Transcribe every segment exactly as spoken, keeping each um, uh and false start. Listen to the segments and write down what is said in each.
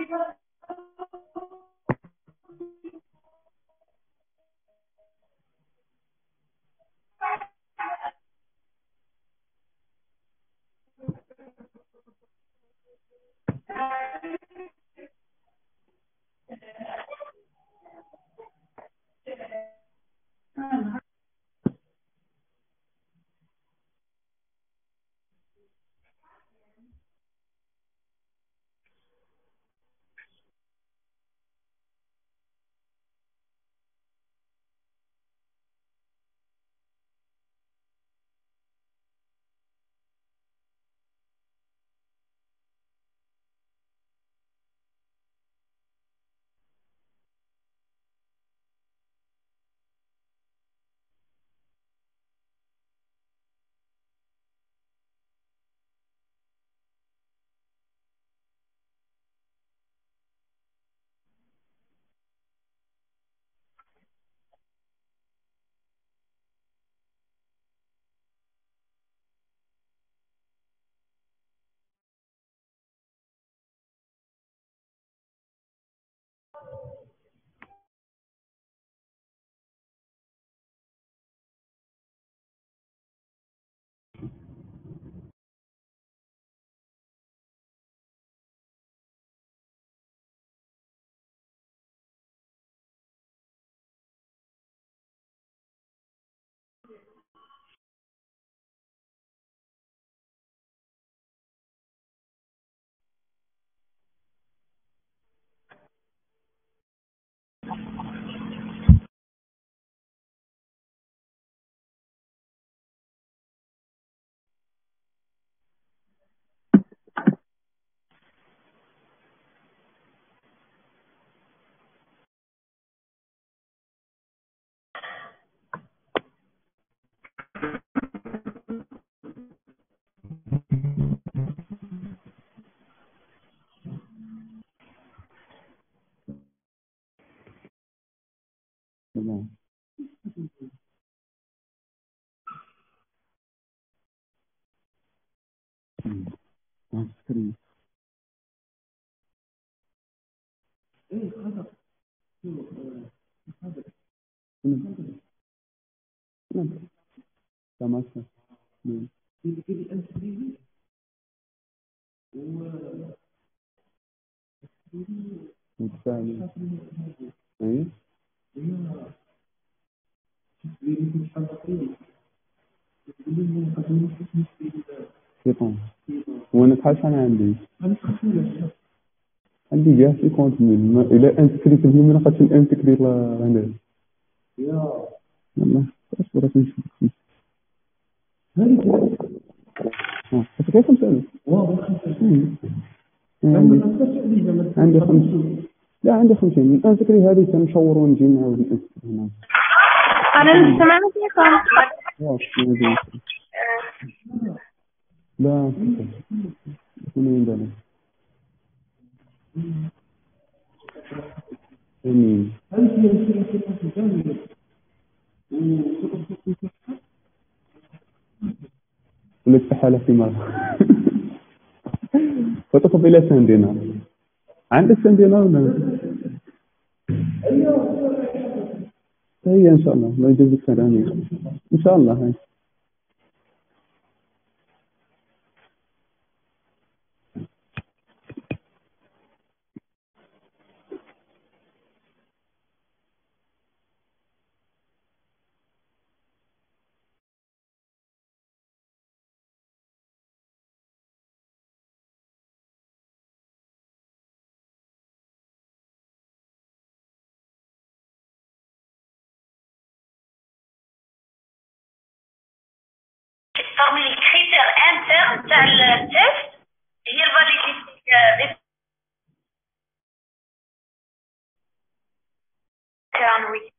تمام. مم. عسكري. نعم. نعم. تمام. نعم. والثاني. أي. سيكون. وانا بحال شحال عندي عندي كاع سيكونت ميل ما- إلا انسكريت اليوم انا خاصني انسكريت عندها والله اصبر نشوف. اه بس كيف نسالك مم. عندي عندي خمس لا عندي خمسين انسكري هذه تنشور ونجي نعاود نأنسكري هنا. أنا السلام عليكم. واش ما ادري. لا شنو عندنا امين ولا استحالة في مرة وتطب إلى سندنا عندك سندنا ولا هي إن شاء الله الله يجزيك خير آمين إن شاء الله هاي. parmi les critères internes تاع التست هي الفاليديتي ديال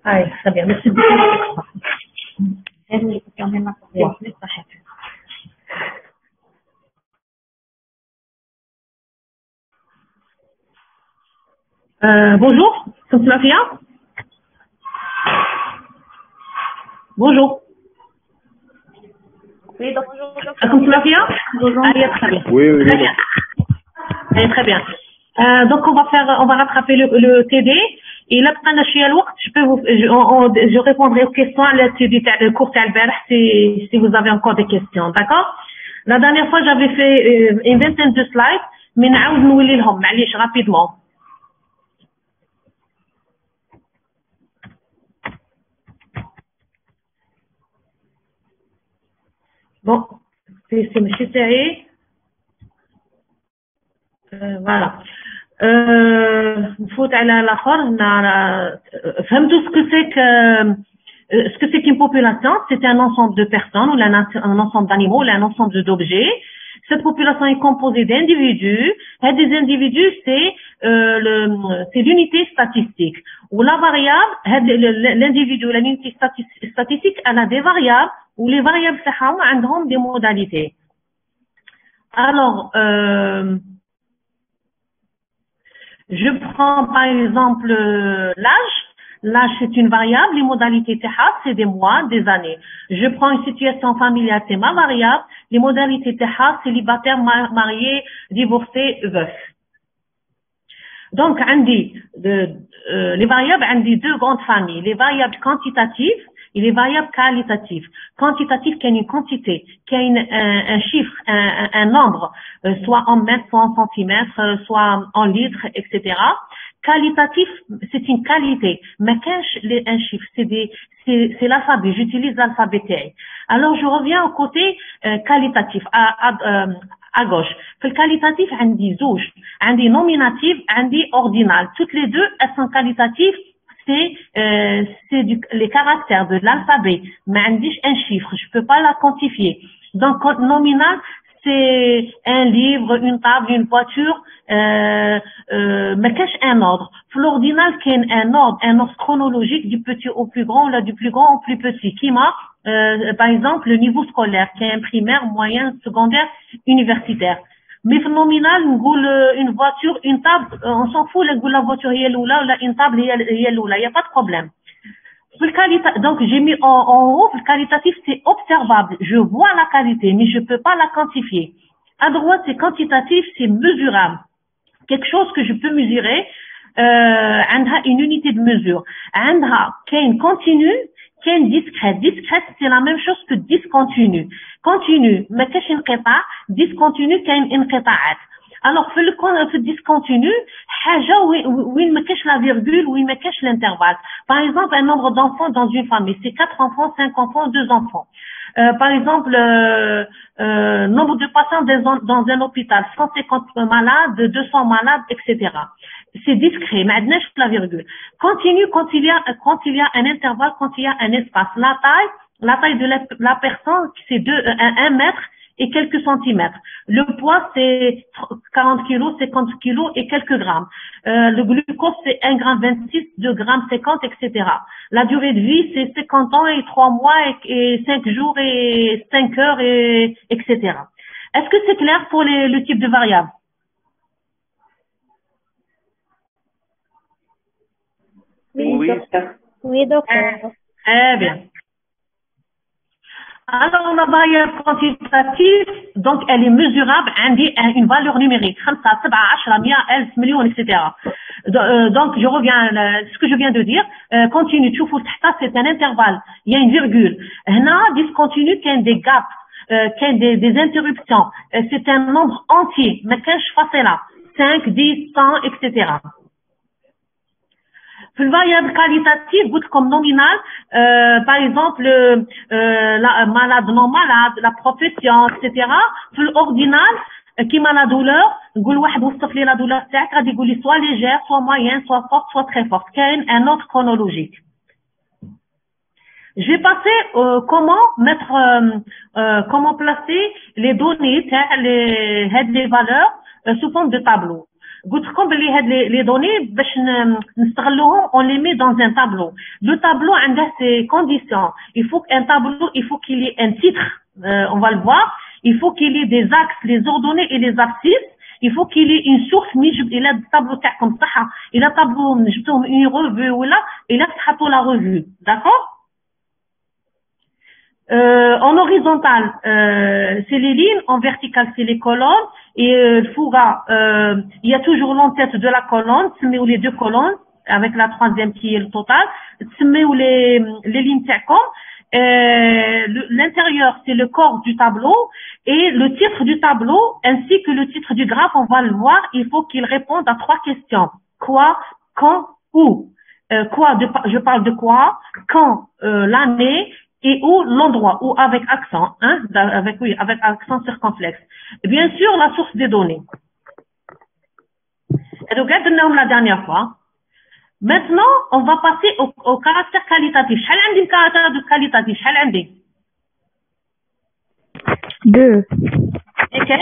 اي très bien merci beaucoup هذه اللي كنت عاملينها صحيح. Euh, bonjour, c'est Safia. Bonjour. Oui, donc bonjour. C'est Safia. Bonjour. Ah, très bien. Oui, oui, très bien. Eh, très bien. Euh, donc on va faire, on va rattraper le, le T D. Et là, je peux vous, je, on, je répondrai aux questions à la T D, le cours Albert, si, si vous avez encore des questions, d'accord? La dernière fois, j'avais fait euh, une vingtaine de slides, mais نعاود نولي لهم معليش rapidement. Bon, c'est monsieur Thierry. Euh, voilà. نفوت على الاخر. فهمتوا ce que c'est que ce que c'est qu'une population? C'est un ensemble de personnes ou un ensemble d'animaux ou un ensemble d'objets. Cette population est composée d'individus. Et des individus, c'est euh, le c'est l'unité statistique. Ou la variable, l'individu, l'unité statistique, elle a des variables ou les variables ont des modalités. Alors, euh, je prends par exemple l'âge. L'âge, c'est une variable. Les modalités T H A, c'est des mois, des années. Je prends une situation familiale, c'est ma variable. Les modalités T H A, célibataire, marié, divorcé, veuf. Donc, Andy, de, euh, les variables, Andy, deux grandes familles. Les variables quantitatives et les variables qualitatives. Quantitative, qui a une quantité, qui a une, un, un chiffre, un, un, un nombre, euh, soit en mètres, soit en centimètres, euh, soit en litres, et cetera. Qualitatif, c'est une qualité. Mais un chiffre, c'est des, c'est, c'est l'alphabet. J'utilise l'alphabet T. Alors, je reviens au côté euh, qualitatif, à, à, euh, à gauche. Le qualitatif, on dit zouj, on dit nominatif, on dit ordinal. Toutes les deux, elles sont qualitatives. C'est, euh, c'est du, les caractères de l'alphabet. Mais on dit un chiffre. Je peux pas la quantifier. Donc, nominal, c'est un livre, une table, une voiture, euh, euh, mais cache un ordre. L'ordinal, c'est un ordre, un ordre chronologique du petit au plus grand, là, du plus grand au plus petit. Qui m'a, euh, par exemple, le niveau scolaire, qui est un primaire, moyen, secondaire, universitaire. Mais nominal, une voiture, une table, on s'en fout, la voiture, il y a l'oula, une table, il y a l'oula, il n'y a pas de problème. Donc, j'ai mis en, en haut, le qualitatif, c'est observable. Je vois la qualité, mais je peux pas la quantifier. À droite, c'est quantitatif, c'est mesurable. Quelque chose que je peux mesurer, euh, une unité de mesure. Qui est une continue, qui est une discrète. Discrète, c'est la même chose que discontinue. Continue, mais qu'est-ce qu'une qita? Discontinue, qui est une inqita'at. Alors, في le في discontinu, حاجة وين ما كاش la virgule, وين ما كاش l'intervalle. Par exemple, un nombre d'enfants dans une famille, c'est quatre enfants, cinq enfants, deux enfants. Euh, par exemple, euh, euh, nombre de patients dans, dans un hôpital, cent cinquante malades, deux cents malades, et cetera. C'est discret, mais adnèche la virgule. Continue quand il y a, quand il y a un intervalle, quand il y a un espace. La taille, la taille de la, la personne, c'est deux, un, un mètre et quelques centimètres. Le poids, c'est quarante kilos, cinquante kilos et quelques grammes. Euh, le glucose, c'est un gramme vingt-six, deux grammes cinquante, et cetera. La durée de vie, c'est cinquante ans et trois mois et, et cinq jours et cinq heures et, etc. Est-ce que c'est clair pour les, le type de variable? Oui, docteur. Oui, docteur. Très bien. Alors, la variable quantitative, donc elle est mesurable, indique une valeur numérique, cinq, sept, dix, cent, mille, millions, et cetera. Donc, je reviens à ce que je viens de dire. Continue, tu vois, c'est un intervalle, il y a une virgule. Là, discontinu, qu'il y a des gaps, qu'il y a des, des interruptions. C'est un nombre entier, mais qu'est-ce que je fais là? cinq, dix, cent, et cetera. Le variable qualitative, comme nominal, euh, par exemple, euh, la malade, non malade, la profession, et cetera. L'ordinal, qui m'a la douleur, la douleur, soit légère, soit moyenne, soit forte, soit très forte. Qu'il y a un ordre chronologique. Je vais passer euh, comment mettre, euh, euh, comment placer les données, les, les valeurs euh, sous forme de tableau. comme les, les données, on les met dans un tableau. Le tableau a ses conditions. Il faut qu'un tableau, il faut qu'il y ait un titre, euh, on va le voir. Il faut qu'il y ait des axes, les ordonnées et les abscisses. Il faut qu'il y ait une source. Il a le tableau comme ça. Il a tableau, une revue ou là, il a la revue. D'accord? Euh, en horizontal, euh, c'est les lignes, en vertical, c'est les colonnes, et euh, le Fouga, euh, il y a toujours l'entête de la colonne, ou les deux colonnes, avec la troisième qui est le total, ou les, les lignes Tecom, euh, l'intérieur, c'est le corps du tableau, et le titre du tableau, ainsi que le titre du graphe, on va le voir, il faut qu'il réponde à trois questions. Quoi, quand, où. Euh, quoi, de, je parle de quoi, quand, euh, l'année, et où l'endroit, ou avec accent, hein, avec, oui, avec accent circonflexe. Et bien sûr, la source des données. Et donc, la dernière fois. Maintenant, on va passer au, au caractère qualitatif. Quel est le caractère de qualitatif? Quel est Deux. Et quel?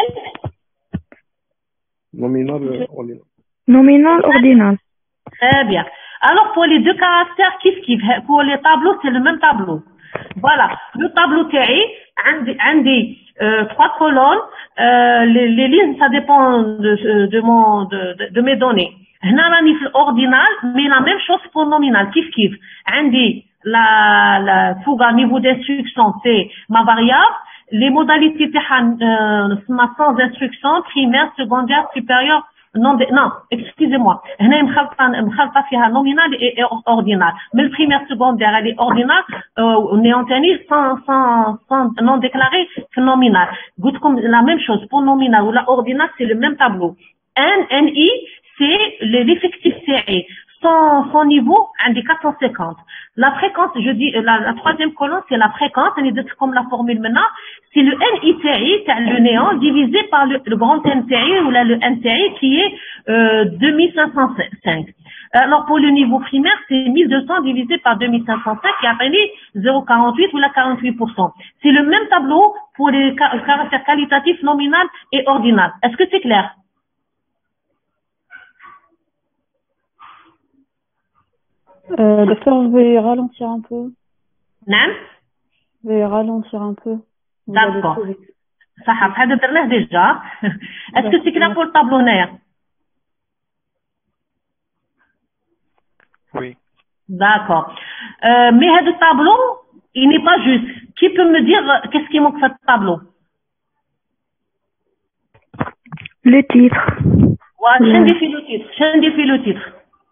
Nominal, ordinal. Nominal, ordinal. Très bien. Alors, pour les deux caractères, kiff kiff, pour les tableaux, c'est le même tableau. Voilà, le tableau تاعي عندي عندي euh, trois colonnes, euh, les, les lignes ça dépend de, de mon de, de, de mes données. هنا راني في الاوردينال mais la même chose pour nominal كيف كيف عندي la la فوق niveau d'instruction c'est ma variable, les modalités تاعها euh, sans instruction, primaire, secondaire, supérieure. Non, non, excusez-moi. هنا مخلطة مخلطة فيها nominal et ordinal. Mais le primaire secondaire, elle est ordinale, on est en tenue sans, sans, sans non déclaré que nominal. Goûte comme la même chose pour nominal ou la ordinale, c'est le même tableau. N, N I, c'est l'effectif C I. Son, son niveau, un des quatre cent cinquante. La fréquence, je dis, la, la troisième colonne, c'est la fréquence, elle est comme la formule maintenant, c'est le N I T I, c'est le néant, divisé par le, le grand N T I, ou là, le N T I, qui est, euh, deux mille cinq cent cinq. Alors, pour le niveau primaire, c'est mille deux cents divisé par deux mille cinq cent cinq, qui appelle zéro virgule quarante-huit ou la quarante-huit pour cent. C'est le même tableau pour les caractères qualitatifs, nominal et ordinal. Est-ce que c'est clair? Euh, docteur, je vais ralentir un peu. Non? Je vais ralentir un peu. D'accord. Ça a fait de déjà. Est-ce que c'est clair pour le tableau néer? Oui. D'accord. Euh, mais ce tableau, il n'est pas juste. Qui peut me dire qu'est-ce qui manque dans ce tableau? Le titre. Ouais, je défie le titre. Je défie le titre.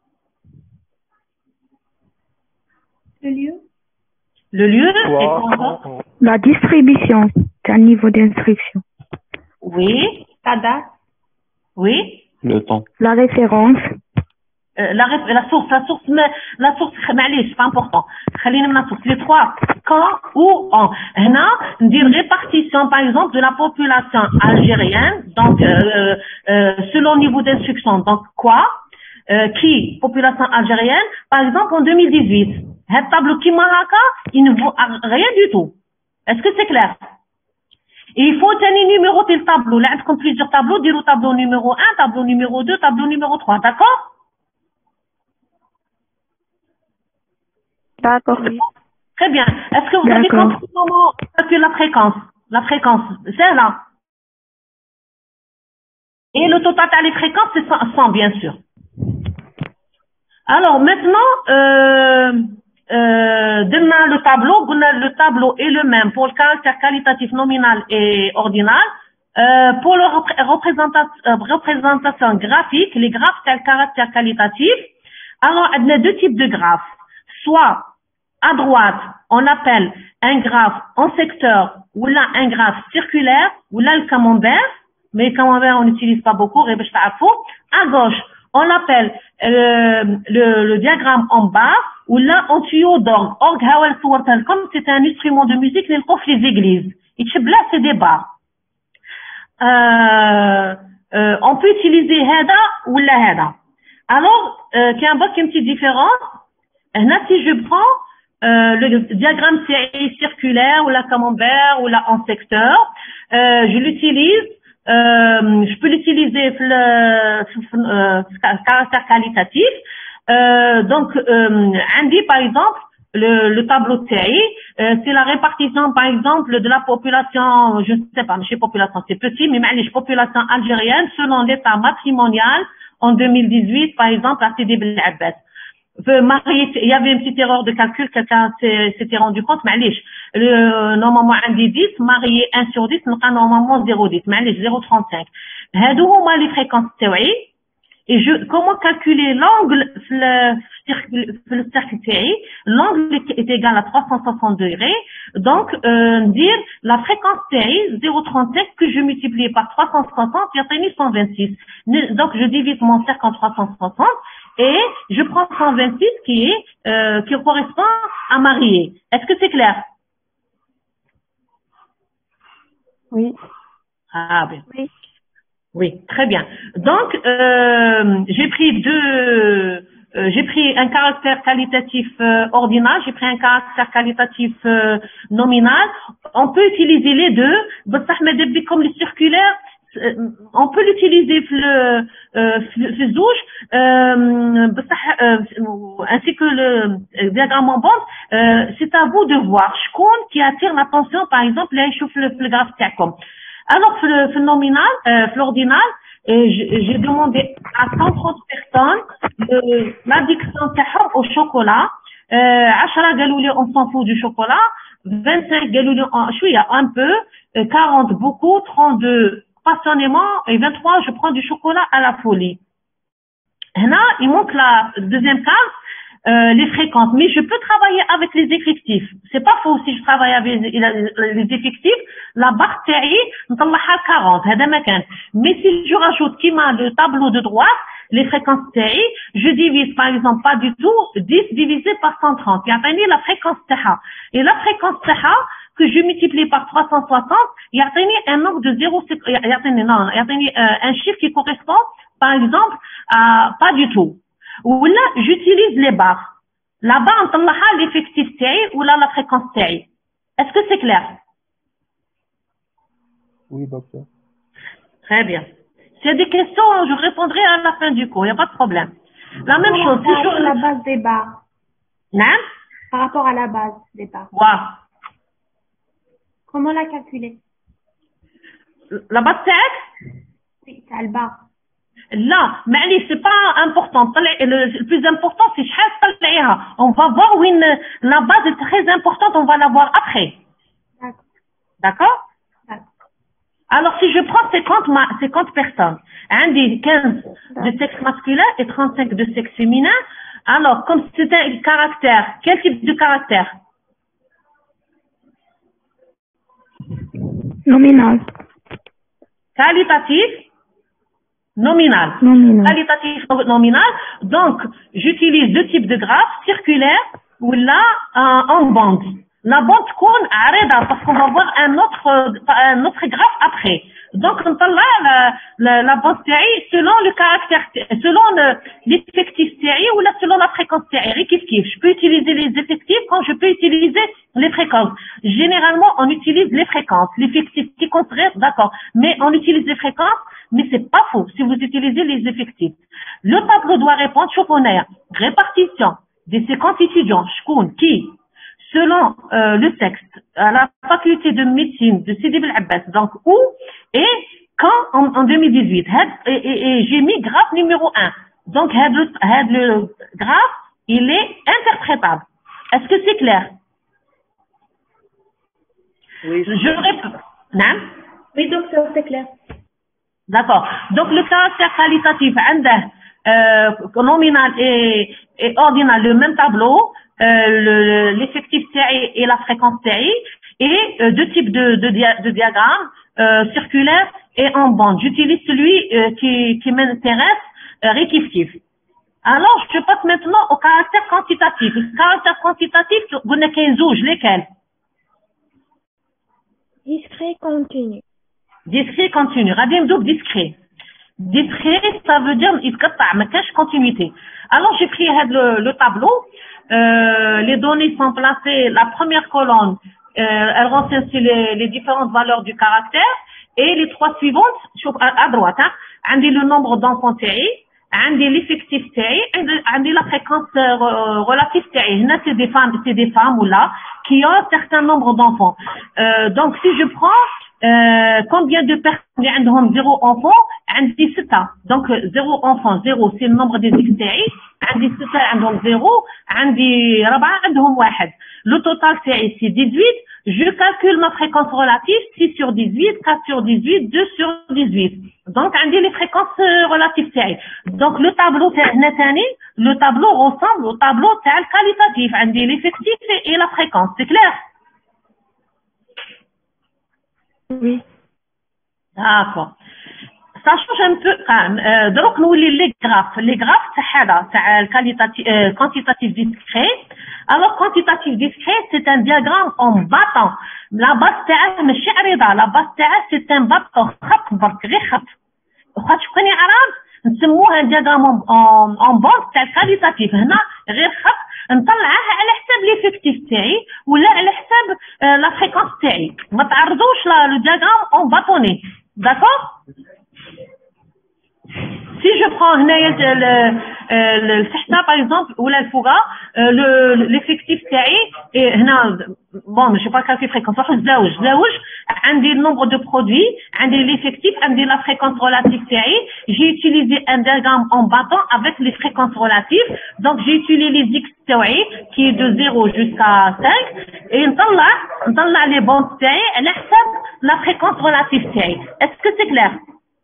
Le lieu? Le lieu Wow. est La distribution, c'est un niveau d'instruction. Oui. La date? Oui. Le temps. La référence. Euh, la, la source, la source, mais, la source, c'est pas important. La source, les trois, quand, où, en. Là, une répartition, par exemple, de la population algérienne, donc, euh, euh, selon le niveau d'instruction. Donc, quoi, euh, qui, population algérienne, par exemple, en deux mille dix-huit. Ce tableau qui maraka, il ne vaut rien du tout. Est-ce que c'est clair? Et il faut tenir numéroter le tableau. Là, comme plusieurs tableaux, dire au tableau numéro un, tableau numéro deux, tableau numéro trois. D'accord? D'accord. Très bien. Est-ce que vous avez compris comment calculer la fréquence? La fréquence, c'est là. Et le total à les fréquences, c'est cent, bien sûr. Alors, maintenant, euh, Euh, demain le tableau, le tableau est le même pour le caractère qualitatif nominal et ordinal. Euh, pour la représentation, représentation graphique, les graphes tels caractère qualitatif. Alors, il y a deux types de graphes. Soit à droite, on appelle un graphe en secteur ou là un graphe circulaire ou là le camembert, mais le camembert on n'utilise pas beaucoup. À gauche, on appelle euh, le, le diagramme en bas ou là en tuyau d'orgue. Orgue, comme c'est un instrument de musique, les les églises. Et là, c'est des barres. Euh, euh, on peut utiliser Heda ou la Heda. Alors, euh, qu'il y a une petite différence. Là, si je prends euh, le diagramme circulaire ou la camembert ou la en secteur, euh, je l'utilise euh, je peux l'utiliser في le caractère qualitatif. Euh, donc, euh, Andy, par exemple, le, le tableau de série, euh, c'est la répartition, par exemple, de la population, je ne sais pas, mais chez population, c'est petit, mais les population algérienne selon l'état matrimonial en deux mille dix-huit, par exemple, à Sidi Ben Abbas. Il y avait une petite erreur de calcul, quelqu'un s'était rendu compte, mais le, normalement, Andy dix, marié un sur dix, normalement zéro virgule dix, mais zéro virgule trente-cinq. Hadou les fréquences théorie. Et je, comment calculer l'angle, le cercle théorie? L'angle est égal à trois cent soixante degrés. Donc, euh, dire la fréquence théorie, zéro virgule trente-cinq, que je multiplie par trois cent soixante, il y a cent vingt-six. Donc, je divise mon cercle en trois cent soixante et je prends cent vingt-six qui est, euh, qui correspond à marié. Est-ce que c'est clair? Oui. Ah, bien. Oui. Oui, très bien. Donc, euh, j'ai pris deux, euh, j'ai pris un caractère qualitatif euh, ordinal, j'ai pris un caractère qualitatif euh, nominal. On peut utiliser les deux. Comme le circulaire, euh, on peut l'utiliser le euh, zouj, euh, ainsi que le diagramme en bande. Euh, c'est à vous de voir. Shkoun qui attire l'attention, par exemple, les chouf le graphe Tacom. Alors, pour le, pour le nominal, euh, pour l'ordinal, euh, j'ai demandé à cent trente personnes euh, l'addiction au chocolat. Euh, عشرة قالوا لي on s'en fout du chocolat. vingt-cinq قالوا لي je suis un peu. Euh, quarante beaucoup. trente-deux passionnément. Et vingt-trois je prends du chocolat à la folie. Là, il manque la deuxième case. Euh, les fréquences, mais je peux travailler avec les effectifs. C'est pas faux si je travaille avec les effectifs, la barre théorie, نطلعها quarante, هذا ما كان. Mais si je rajoute كيما le tableau de droite, les fréquences théorie, je divise par exemple pas du tout dix divisé par cent trente. يعطيني la fréquence تاعها. Et la fréquence تاعها que je multiplie par trois cent soixante, يعطيني un nombre de zéro, يعطيني non, يعطيني un chiffre qui correspond par exemple à pas du tout. Ou là, j'utilise les barres. Là-bas, on t'enlève l'effectif taille ou là, la fréquence taille. Est-ce que c'est clair? Oui, docteur. Très bien. S'il y a des questions, je répondrai à la fin du cours. Il n'y a pas de problème. La même Par chose. rapport Toujours à la base des barres. Non? Par rapport à la base des barres. Wow. Comment la calculer? La base taille? Oui, c'est le barre. Là, mais allez, c'est pas important. Le, le plus important, c'est chef. On va voir où une, la base est très importante, on va la voir après. D'accord. D'accord? D'accord. Alors, si je prends cinquante, cinquante personnes, hein, des quinze de sexe masculin et trente-cinq de sexe féminin, alors, comme c'est un caractère, quel type de caractère? Nominal. Qualitatif? Nominal. Nominal. Qualitatif nominal. Donc, j'utilise deux types de graphes, circulaire ou là, euh, en bande. La bande compte arrêta parce qu'on va voir un autre, un autre graphe après. Donc, on parle là, la, la, la bande série selon le caractère, selon l'effectif série ou là, selon la fréquence série. Qu'est-ce qui je peux utiliser les effectifs quand je peux utiliser les fréquences. Généralement, on utilise les fréquences. L'effectif qui construit, d'accord. Mais on utilise les fréquences, mais c'est pas faux si vous utilisez les effectifs. Le tableau doit répondre, chauffonneur, répartition des séquences étudiants, shkoun, qui, selon euh, le sexe, à la faculté de médecine de Sidi Ben Abbas, donc où et quand en, en deux mille dix-huit. Et, et, et j'ai mis graphe numéro un. Donc, le, le graphe, il est interprétable. Est-ce que c'est clair? Oui. Je réponds. Non? Oui, docteur, c'est clair. D'accord. Donc, le caractère qualitatif, euh, nominal et, et ordinal, le même tableau, euh, l'effectif T I et la fréquence T I, et euh, deux types de, de, dia de diagrammes, euh, circulaires et en bande. J'utilise celui euh, qui, qui m'intéresse, euh, réctif. Alors, je passe maintenant au caractère quantitatif. Le caractère quantitatif, vous n'avez qu'un zouge, lesquels? Discret continu. Discret continu. Radim double discret. Discret, ça veut dire il ma cache continuité. Alors j'ai pris le, le tableau. Euh, les données sont placées. La première colonne, euh, elle renseigne sur les, les différentes valeurs du caractère. et les trois suivantes شوف à droite hein عندي le nombre d'enfants تاعي عندي l'effectif تاعي عندي la fréquence relative تاعي هنا c'est des femmes c'est des femmes ou là qui ont un certain nombre d'enfants euh, donc si je prends euh, combien de personnes اللي عندهم zéro enfant عندي ستة donc zéro enfant zéro c'est le nombre des X تاعي عندي ستة عندهم zéro عندي ربعة عندهم واحد le total تاعي c'est dix-huit je calcule ma fréquence relative six sur dix-huit quatre sur dix-huit deux sur dix-huit donc عندي les fréquences relatives تاعي donc le tableau تاعنا ثاني le tableau ressemble au tableau تاع le qualitatif عندي l'effectif et la fréquence c'est clair? Oui. D'accord. Ça change un peu quand même. Euh, donc nous les graphes, les graphes c'est هذا تاع qualitatif euh, quantitatif discret. Alors quantitatif discret c'est un diagramme en battant. La base تاعه ماشي عريضة، la base تاعه c'est un battant خط برك غير خط. واخا تشوفني عرض نسموه un diagramme en en bande تاع qualitatif هنا غير خط نطلعه على حساب l'effectif تاعي ولا على حساب la fréquence تاعي. ما تعرضوش le diagramme en bâtonnet. D'accord? Si je prends le Sahta par exemple ou la Fouga, l'effectif تاعي et هنا bon je sais pas quelle fréquence واحد زوج زوج عندي le nombre de produits عندي l'effectif عندي la fréquence relative تاعي j'ai utilisé un diagramme en battant avec les fréquences relatives donc j'ai utilisé les X تاعي qui est de zéro jusqu'à cinq et نطلع نطلع les bandes تاعي على حساب la fréquence relative تاعي. Est-ce que c'est clair?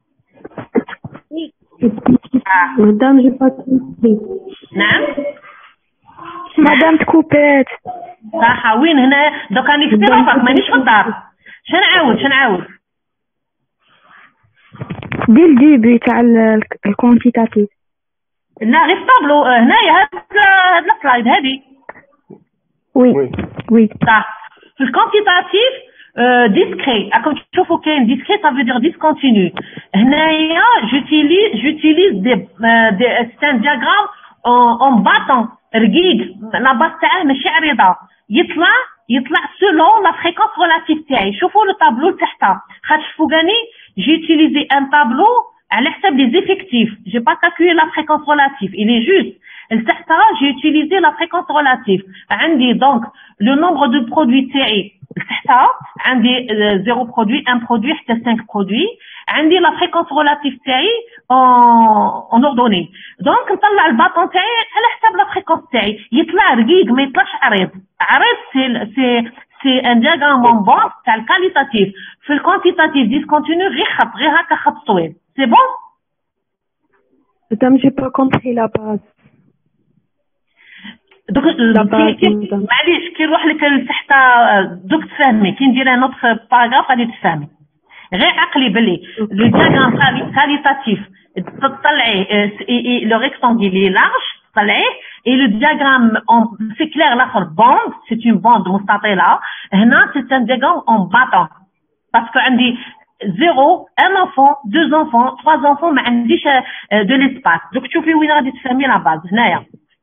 Madame, j'ai pas compris. نعم Madame تكوبات. صح وين هنا دوك راني في الطرافك مانيش في الدار. شنو نعاود شنو نعاود؟ دي الديبي تاع الكونتيتاتيف. لا غير طابلو هنايا هاد هاد السلايد هادي. وي وي صح. في الكونتيتاتيف Euh, discret. Comme tu vois qu'un discret, ça veut dire discontinu. هنايا j'utilise j'utilise des, euh, des c'est un diagramme en, en battant رقيق la base تاعه ماشي عريضة يطلع يطلع selon la fréquence relative تاعي. شوفوا le tableau تحتها خاطر فوقاني j'ai utilisé un tableau على حساب les effectifs. J'ai pas calculé la fréquence relative. Il est juste. تحتها j'ai utilisé la fréquence relative. عندي donc le nombre de produits تاعي تحتها عندي zéro produit un produit حتى cinq produits عندي la fréquence relative تاعي en en ordonnée donc نطلع الباطون تاعي على حساب la fréquence تاعي يطلع رقيق ما يطلعش عريض عريض سي سي سي ان diagramme en bande تاع الكاليتاتيف في الكوانتيتاتيف ديسكونتينيو غير خط غير هكا خط طويل سي بون. Madame, j'ai pas compris la base. دوك معليش كي نروح لك لتحت دوك تفهمي كي ندير انا نوتخ باراغراف غادي تفهمي غير عقلي بلي لو دياغرام كاليتاتيف تطلعي لو ريكتانغل لي لارج تطلعيه اي لو دياغرام سي كلير الاخر بوند سي اون بوند مستطيله هنا سي ان دياغرام اون باتون باسكو عندي zéro, un enfant, deux enfants, trois enfants ما عنديش de l'espace دوك تشوفي وين غادي تفهمي لا باز هنايا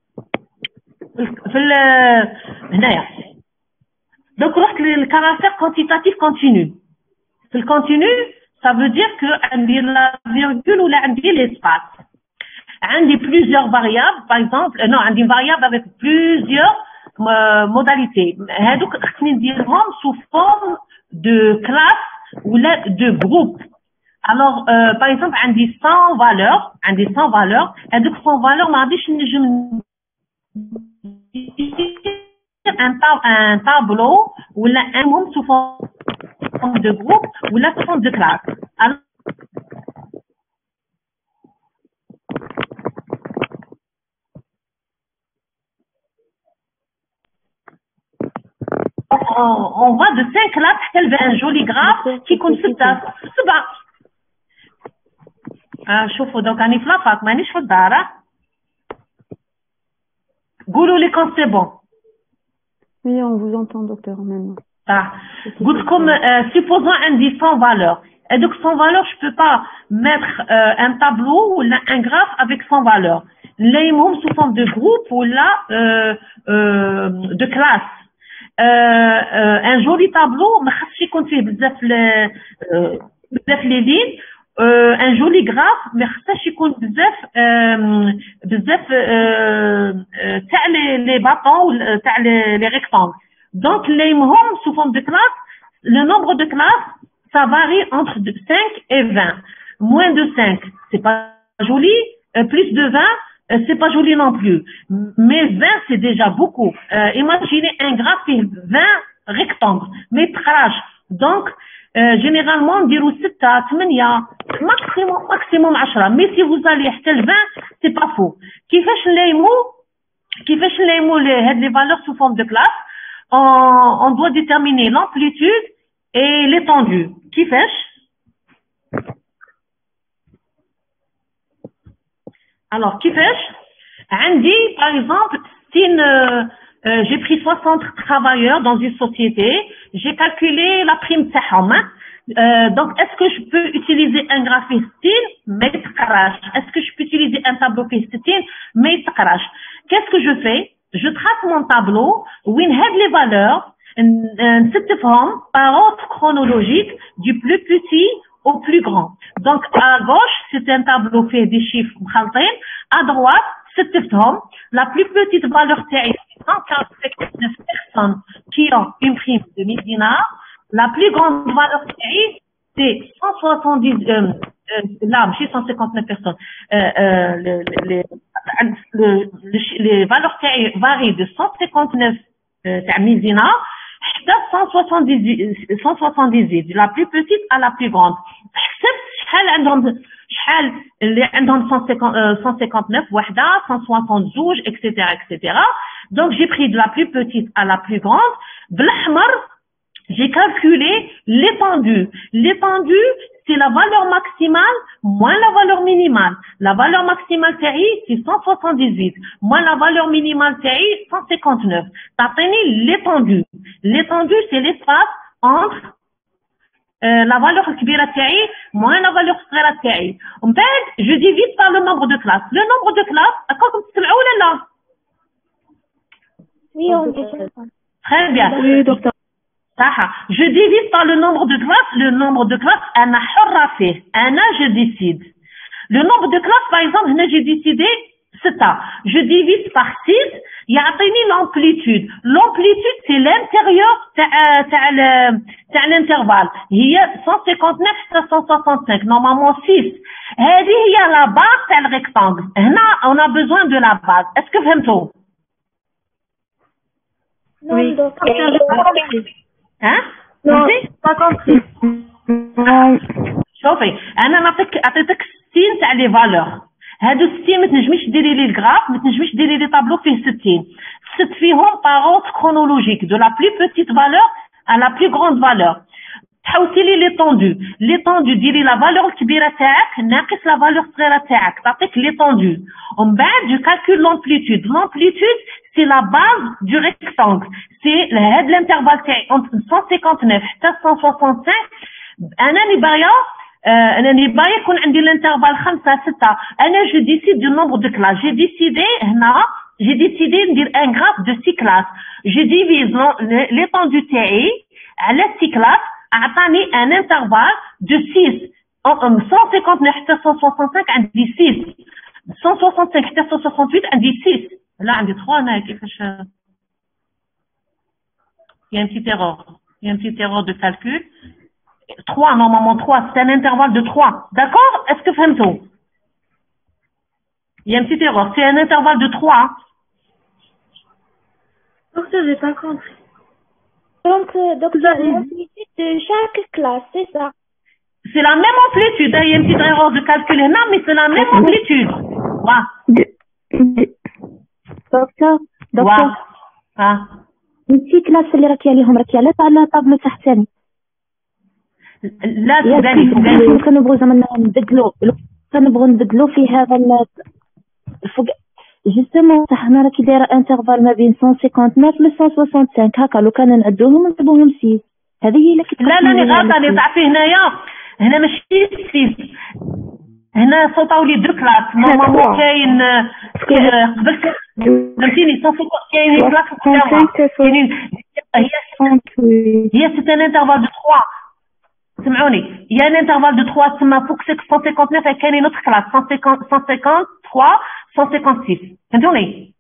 في ال هنايا donc رحت للكارactère quantitatif continu في الكونتينيو ça veut dire que عندي la virgule ولا عندي l'espace عندي plusieurs variables par exemple non عندي une variable avec plusieurs euh, modalités هادوك خصني نديرهم sous forme de classe ولا de groupe alors euh, par exemple عندي cent valeurs عندي cent valeurs هادوك cent valeurs ما غاديش نجم un, tab un tableau ou là un monde sous forme de groupe ou là sous forme de classe. Alors, on, on va de cinq classes تلقى un joli graphe qui compte ستة سبعة. آه شوفوا دوك راني في لافاك مانيش في الدار. قولوا لي quand c'est bon. Oui, on vous entend, docteur, maintenant. Ah. Comme, euh, supposons un dit cent valeurs. Et donc, cent valeurs, je peux pas mettre euh, un tableau ou là, un graphe avec cent valeurs. Les mômes sous forme de groupe ou là, euh, euh, de classe. Euh, euh, un joli tableau, mais si compte le, euh, بزاف لي لين ان جولي غراف ما خصهاش يكون بزاف بزاف تاع لي باطون تاع لي ريكتانغل. دونك اللي يهمهم سو فورم دو كلاس لو نومبر دو كلاس ça varie entre cinq et vingt. Moins de cinq, c'est pas joli. Euh, plus de vingt, euh, c'est pas joli non plus. Mais vingt, c'est déjà beaucoup. Euh, imaginez un graphe qui vingt rectangles, métrage. Donc, euh, généralement, on dit sept, huit, maximum, maximum dix. Mais si vous allez acheter le vingt, c'est pas faux. Qui fait les mots, qui fait les mots, les, les valeurs sous forme de classe, on, on doit déterminer l'amplitude et l'étendue. Qui fait? Alors, qui fait? Andy, par exemple, si une, euh, euh, j'ai pris soixante travailleurs dans une société, j'ai calculé la prime taham. Euh, donc, est-ce que je peux utiliser un graphique style? Est-ce que je peux utiliser un tableau style? Qu'est-ce que je fais? Je trace mon tableau, où il y a les valeurs, par ordre chronologique, du plus petit au plus grand. Donc, à gauche, c'est un tableau fait des chiffres. À droite, c'est la plus petite valeur, c'est cent quarante-neuf personnes qui ont une prime de mille dinars. La plus grande valeur, c'est cent soixante-dix, euh, euh, là, cent cinquante-neuf personnes. Euh, euh, le, les, le, le, les valeurs varient de cent cinquante-neuf euh, mille dinars cent soixante-dix-huit, de la plus petite à la plus grande. شحال عندهم شحال اللي عندهم cent cinquante-neuf وحده cent soixante-douze et cetera et cetera. Donc j'ai pris de la plus petite à la plus grande. بالأحمر j'ai calculé l'étendue. L'étendue, c'est la valeur maximale moins la valeur minimale. La valeur maximale تاعي c'est cent soixante-dix-huit moins la valeur minimale تاعي cent cinquante-neuf. تعطيني l'étendue. L'étendue, c'est l'espace entre euh, la valeur كبيرة تاعي moins la valeur صغيرة تاعي. ومن بعد je divise par le nombre de classes. Le nombre de classes, راكم تسمعوا ولا لا؟ Oui, on dit ça. Très bien. Oui, docteur. Je divise par le nombre de classes. Le nombre de classes, أنا حرة فيه. أنا je décide. Le nombre de classes, par exemple, هنا j'ai décidé sept. Je divise par six. يعطيني l'amplitude. L'amplitude, c'est l'intérieur تاع تاع تاع l'intervalle. هي cent cinquante-neuf à cent soixante-cinq. Normalement six. هذه هي la base تاع le rectangle. هنا on a besoin de la base. Est-ce que فهمتوا؟ Non, Oui. docteur. Hein? Non, pas compris. شوفي انا نعطيك عطيتك ستين تاع لي فالور. هادو ستين ما تنجميش ديري لي الغراف، ما تنجميش ديري لي طابلو فيه ستين. ست فيهم باغ اوردر كرونولوجيك دو لا بلو بوتيت فالور à la plus grande valeur. تحوسي لي ليطوندو. ليطوندو ديري لا فالور الكبيره تاعك ناقص لا فالور الصغيره تاعك تعطيك ليطوندو. ومن بعد جو كالكول لامبليتود. لامبليتود سي لا باز دو ريكتانغل. سي هاد الانترفال تاعي entre cent cinquante-neuf حتى cent soixante-cinq. انا اللي باغيه انا اللي باغيه يكون عندي الانترفال خمسة ستة. انا جو ديسيد دو نومبر دو كلاس. جي ديسيدي هنا جي ديسيدي ندير ان غراف دو سي كلاس. جو ديفيز ليطوندو تاعي على سي كلاس. أعطاني un intervalle de six. cent cinquante-neuf حتى cent soixante-cinq عندي six. cent soixante-cinq حتى cent soixante-huit عندي six. لا عندي trois أنا كيفاش. Il y a une petite erreur. Il y a une petite erreur de calcul. trois, normalement trois. C'est un intervalle de trois. D'accord? Est-ce que فهمتوا? Il y a une petite erreur. C'est un intervalle de trois. Docteur, j'ai pas compris. Donc, euh, docteur, l'amplitude de chaque classe, c'est ça? C'est la même amplitude. Il y a une petite erreur de calcul là, mais c'est la même amplitude. Voilà. دكتور دكتور ها انتي كلاس اللي راكي عليهم راكي على على طابلو تحتاني. لا تبالي تبالي كنبغيو زعما نبدلو كنبغيو نبدلو في هذا فوق جوستومون صح. انا راكي دايره انترفال ما بين cent cinquante-neuf ل cent soixante-cinq هكا. لو كان نعدوهم نحسبوهم سيس. هذه هي اللي لا لا راني غلطه. اللي تعرفي هنايا هنا ماشي سيس. هنا صوتاو لي دو كلاس. نورمالمون كاين قبل فهمتيني صوتو كاين كلاس كاينين هي هي سي ان انترفال دو trois. سمعوني il y a un intervalle de trois تما فوق cent cinquante-neuf et كاين autre classe cent cinquante cent cinquante-trois cent cinquante-six فهمتوني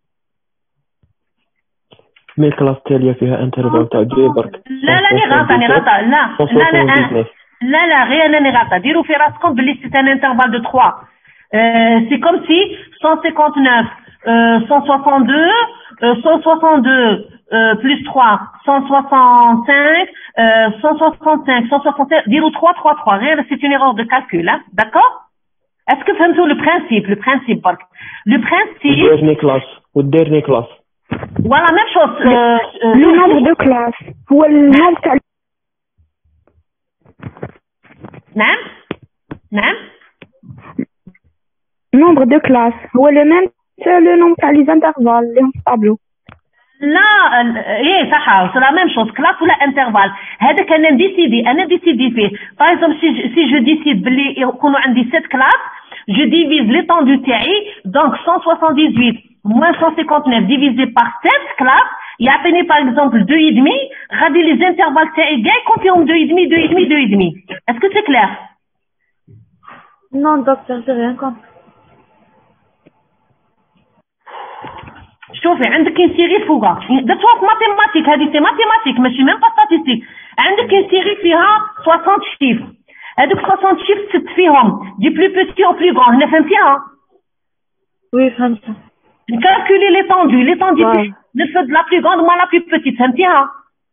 مي الكلاس التالية فيها انترفال تاع جي برك لا لا ني غلطة ني غلطة لا لا لا لا لا غير انا ني غلطة ديروا في راسكم باللي سي ان انترفال دو trois سي كوم سي cent cinquante-neuf cent soixante-deux cent soixante-deux plus trois cent soixante-cinq cent soixante-cinq cent soixante-cinq ديروا trois trois trois غير c'est une erreur de calcul hein d'accord est-ce que فهمتوا le principe le principe برك le principe والديرني كلاس والديرني كلاس voilà même chose le nombre de classes هو النوم تاع نعم نعم nombre de classes هو le même c'est le nombre تاع les intervalles اللي هم في الطابلو لا ايه صح c'est la même chose classe ولا intervalle هذاك انا نديسيدي انا ديسيدي فيه باغ اكزومبل سي سي جو ديسيد بلي يكونوا عندي sept classes je divise l'étendue تاعي donc cent soixante-dix-huit moins cent cinquante-neuf divisé par sept classes يعطيني باغ اكزومبل deux et demi غادي لي انترفال تاعي كاع يكون فيهم deux et demi deux et demi deux et demi est-ce que c'est clair Non, docteur, j'ai rien compris. شوفي عندك انسيري فوقها درتوها في ماتيماتيك هذه سي ماتيماتيك ماشي ميم با ستاتيستيك عندك انسيري فيها soixante شيفر هذوك soixante شيفر ست فيهم دي بلو بيتي او بلو غران هنا فهمتيها Oui, فهمتها. نكالكولي ليطوندو ليطوندو نفد لا بلو غراند مع لا بلو بيتيت فهمتيها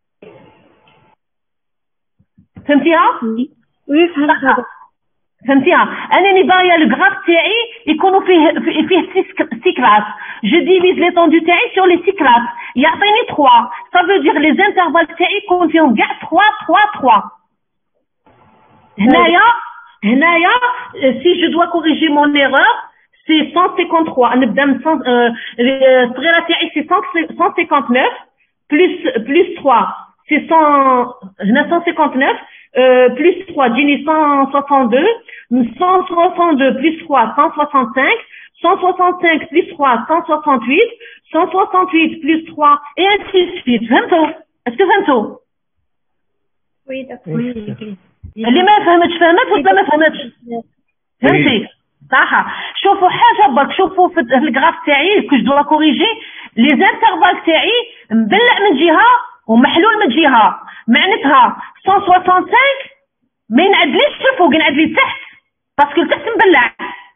فهمتيها Oui, فهمتها. فهمتيها انا ني باغيه لو غراف تاعي يكونوا فيه فيه six كلاس je divise l'étendue تاعي sur les six classes يعطيني trois ça veut dire les intervalles تاعي يكون فيهم كاع trois trois trois هنايا هنايا si je dois corriger mon erreur c'est cent cinquante-trois نبدا من الصغيره تاعي c'est cent cinquante-neuf plus plus trois c'est cent هنا cent cinquante-neuf Euh, plus trois, Gini cent soixante-deux, cent soixante-deux plus trois, cent soixante-cinq, cent soixante-cinq plus trois, cent soixante-huit, cent soixante-huit plus trois, et ainsi de suite. فهمتوا؟ est-ce que فهمتوا؟ Oui, d'accord. Oui. اللي ما فهمتش فهمت ولا ما فهمتش؟ فهمتي؟ صح. شوفوا حاجة برك شوفوا في الجراف تاعي كو جو دوا كوريجي لي انترفال تاعي مبلع من جهة ومحلول من جهة معناتها cent soixante-cinq ما ينعدليش الفوق ينعدلي تحت باسكو تحت مبلع